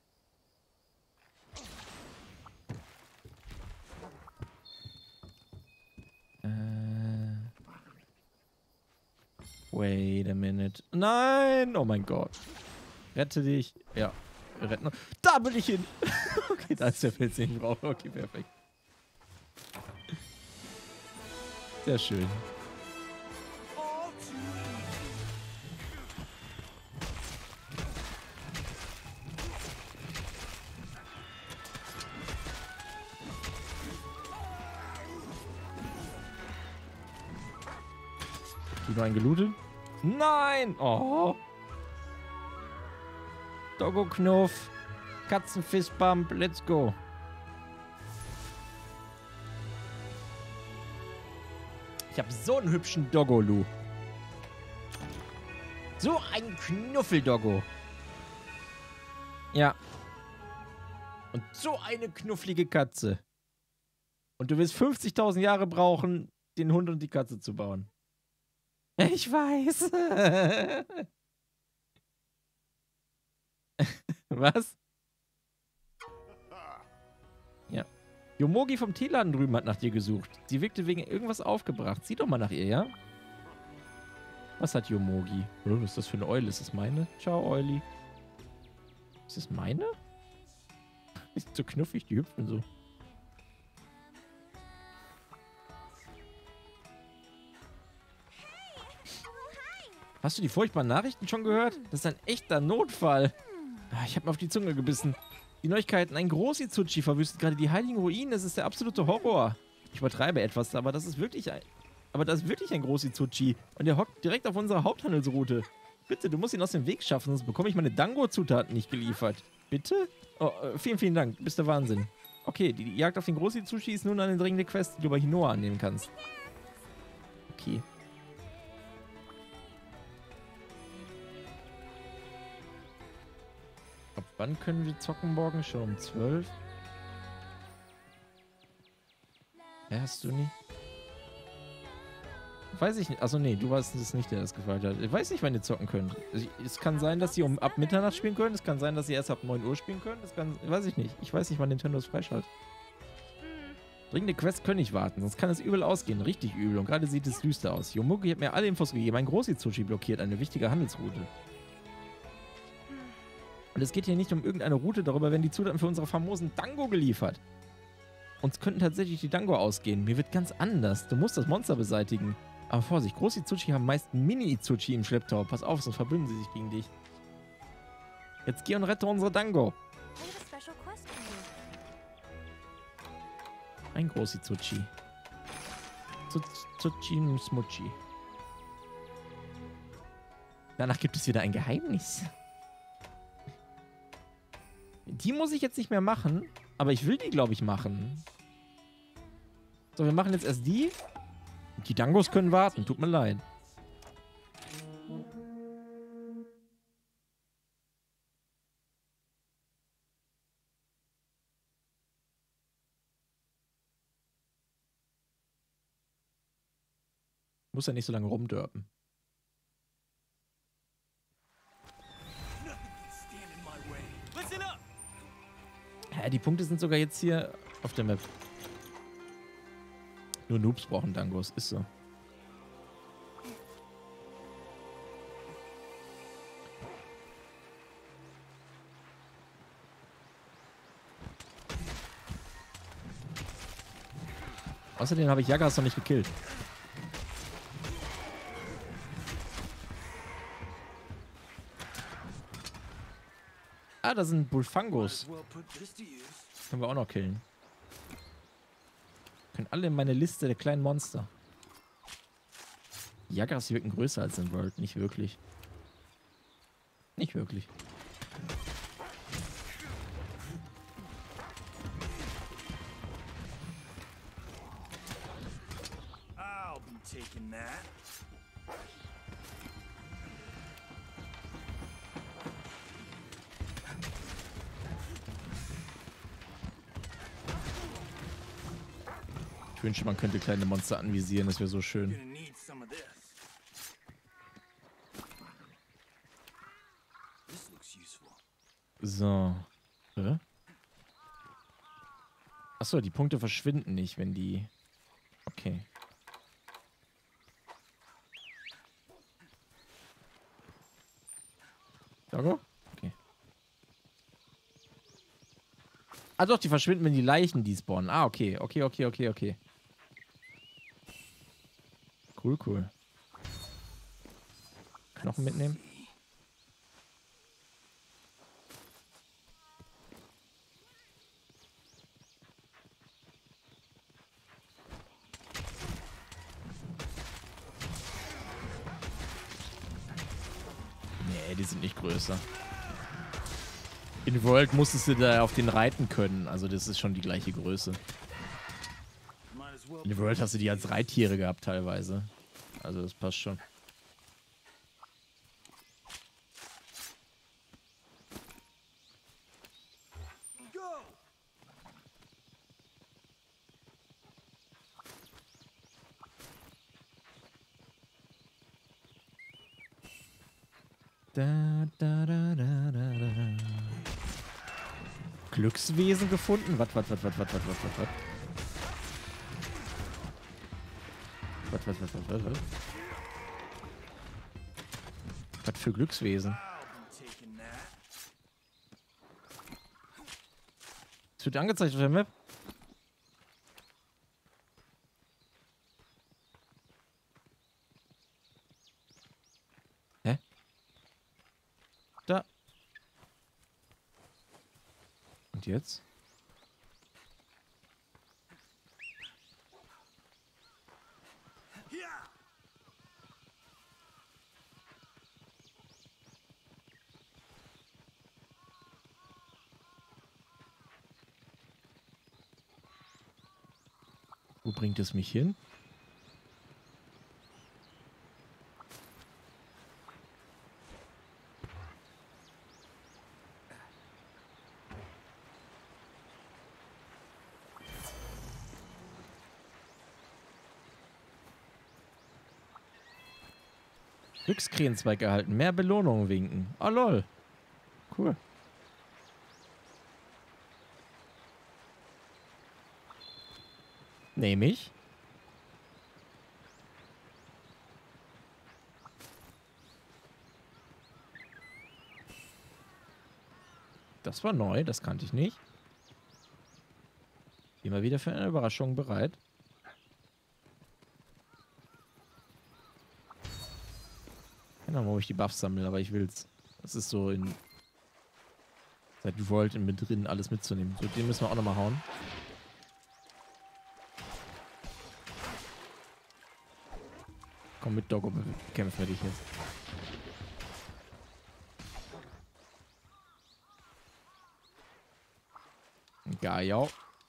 Speaker 1: Wait a minute. Nein! Oh mein Gott. Rette dich. Ja. Wir retten. Da bin ich hin. Okay, da ist der Pilz, den ich brauche. Okay, perfekt. Sehr schön. Du noch einen gelootet? Nein! Oh! Doggo Knuff. Katzenfistbump. Let's go. Ich habe so einen hübschen Doggo, Lu. So ein Knuffel-Doggo. Ja. Und so eine knufflige Katze. Und du wirst 50.000 Jahre brauchen, den Hund und die Katze zu bauen. Ich weiß. Was? Ja. Yomogi vom Teeladen drüben hat nach dir gesucht. Sie wirkte wegen irgendwas aufgebracht. Sieh doch mal nach ihr, ja? Was hat Yomogi? Oh, was ist das für eine Eule? Ist das meine? Ciao, Euli. Ist das meine? Ist so knuffig, die hüpfen so. Hast du die furchtbaren Nachrichten schon gehört? Das ist ein echter Notfall. Ich habe mir auf die Zunge gebissen. Die Neuigkeiten, ein Großizuchi verwüstet gerade die heiligen Ruinen. Das ist der absolute Horror. Ich übertreibe etwas, aber das ist wirklich ein... Aber das ist wirklich ein Großizuchi. Und der hockt direkt auf unserer Haupthandelsroute. Bitte, du musst ihn aus dem Weg schaffen, sonst bekomme ich meine Dango-Zutaten nicht geliefert. Bitte? Oh, vielen, vielen Dank. Du bist der Wahnsinn. Okay, die Jagd auf den Großizuchi ist nun eine dringende Quest, die du bei Hinoa annehmen kannst. Okay. Ab wann können wir zocken morgen? Schon um 12? Hast du nie? Weiß ich nicht. Achso, nee, du warst es nicht, der das gefragt hat. Ich weiß nicht, wann ihr zocken könnt. Es kann sein, dass ihr ab Mitternacht spielen könnt. Es kann sein, dass ihr erst ab 9 Uhr spielen könnt. Es kann... Weiß ich nicht. Ich weiß nicht, wann Nintendo es freischaltet. Dringende Quests können nicht warten, sonst kann es übel ausgehen. Richtig übel. Und gerade sieht es düster aus. Yomugi hat mir alle Infos gegeben. Ein Großizuchi blockiert eine wichtige Handelsroute. Und es geht hier nicht um irgendeine Route. Darüber werden die Zutaten für unsere famosen Dango geliefert. Uns könnten tatsächlich die Dango ausgehen. Mir wird ganz anders. Du musst das Monster beseitigen. Aber Vorsicht, Großizuchi haben meist Mini-Izuchi im Schlepptau. Pass auf, sonst verbünden sie sich gegen dich. Jetzt geh und rette unsere Dango. Ein Großizuchi. Tsuchi Smuchi. Danach gibt es wieder ein Geheimnis. Die muss ich jetzt nicht mehr machen, aber ich will die, glaube ich, machen. So, wir machen jetzt erst die. Die Dangos können warten, tut mir leid. Muss ja nicht so lange rumdörpen. Ja, die Punkte sind sogar jetzt hier auf der Map. Nur Noobs brauchen Dangos, ist so. Außerdem habe ich Jagas noch nicht gekillt. Ah, da sind Bullfangos. Können wir auch noch killen. Können alle in meine Liste der kleinen Monster. Jagas wirken größer als in World. Nicht wirklich. Nicht wirklich.
Speaker 7: I'll be taking that.
Speaker 1: Ich wünsche, man könnte kleine Monster anvisieren. Das wäre so schön.
Speaker 7: Gonna need some of this. This looks useful.
Speaker 1: So. Hä? Achso, die Punkte verschwinden nicht, wenn die... Okay. Doggo? Okay. Ah doch, die verschwinden, wenn die Leichen die spawnen. Ah, okay. Okay. Cool. Knochen mitnehmen. Nee, die sind nicht größer. In World musstest du da auf den reiten können. Also das ist schon die gleiche Größe. In World hast du die als Reittiere gehabt teilweise. Also das passt schon. Glückswesen gefunden? Was? Was für Glückswesen? Es wird angezeigt auf der Map. Und jetzt? Wo bringt es mich hin? Glückskrähenzweig erhalten. Mehr Belohnungen winken. Oh lol. Cool. Nehme ich. Das war neu, das kannte ich nicht. Immer wieder für eine Überraschung bereit. Keine Ahnung, wo ich die Buffs sammle, aber ich will's. Das ist so in... Seit World mit drin, alles mitzunehmen. So, den müssen wir auch nochmal hauen. Komm mit, Doggo, kämpfen wir dich jetzt. Gaiau.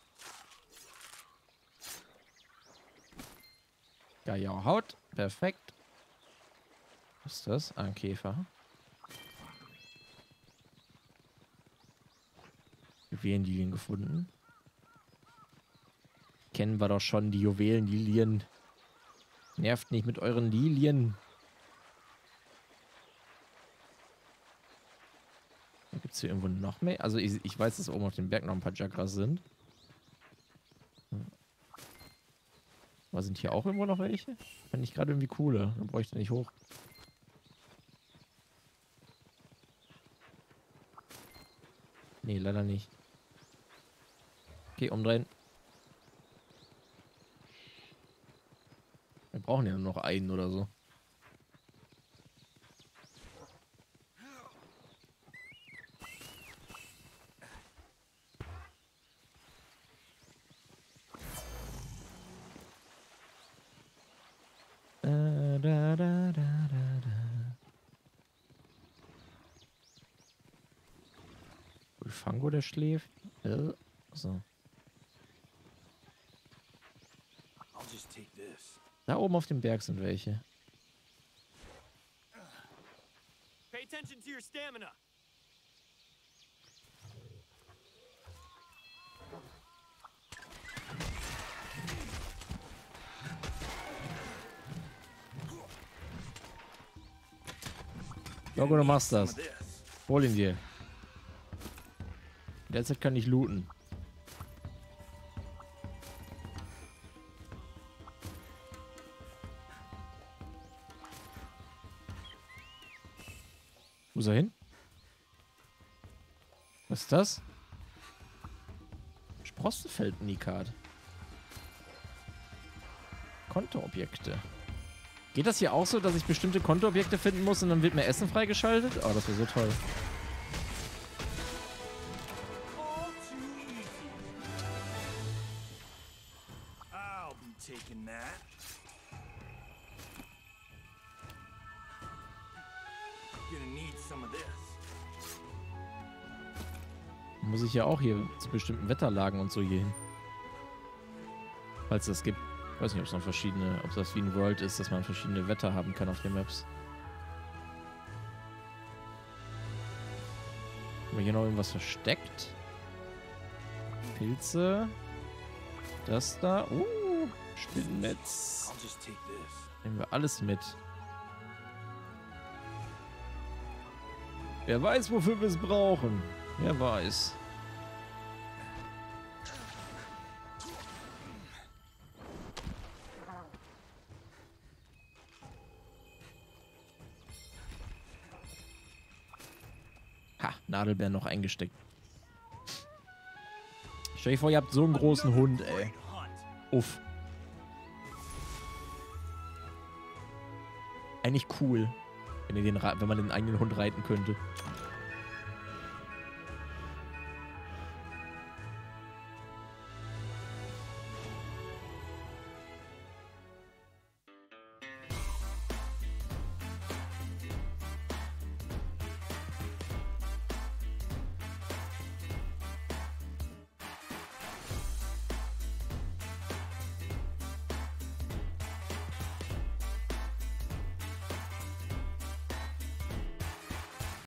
Speaker 1: Gaiau haut. Perfekt. Was ist das? Ein Käfer. Juwelenlilien gefunden. Kennen wir doch schon die Juwelenlilien. Nervt nicht mit euren Lilien. Gibt es hier irgendwo noch mehr? Also ich weiß, dass oben auf dem Berg noch ein paar Chakras sind. Aber sind hier auch irgendwo noch welche? Fand ich gerade irgendwie cooler. Dann bräuchte ich nicht hoch. Nee, leider nicht. Okay, umdrehen. Wir brauchen ja nur noch einen oder so. Fango, der schläft. So.
Speaker 7: I'll just take this.
Speaker 1: Da oben auf dem Berg sind welche.
Speaker 6: Pay attention to your stamina.
Speaker 1: Doggo, du machst das. Hol ihn dir. Derzeit kann ich looten. Wo ist er hin? Was ist das? Sprossenfeld-Unikat. Kontoobjekte. Geht das hier auch so, dass ich bestimmte Kontoobjekte finden muss und dann wird mir Essen freigeschaltet? Oh, das wäre so toll.
Speaker 7: Taking that. Gonna need some of this.
Speaker 1: Muss ich ja auch hier zu bestimmten Wetterlagen und so hier hin. Falls es das gibt. Ich weiß nicht, ob es noch verschiedene, ob das wie ein World ist, dass man verschiedene Wetter haben kann auf den Maps. Haben wir hier noch irgendwas versteckt? Pilze. Das da. Spinnennetz. Nehmen wir alles mit. Wer weiß, wofür wir es brauchen. Wer weiß. Ha, Nadelbeeren noch eingesteckt. Stell dir vor, ihr habt so einen großen Hund, ey. Uff. Eigentlich cool, wenn man den eigenen Hund reiten könnte.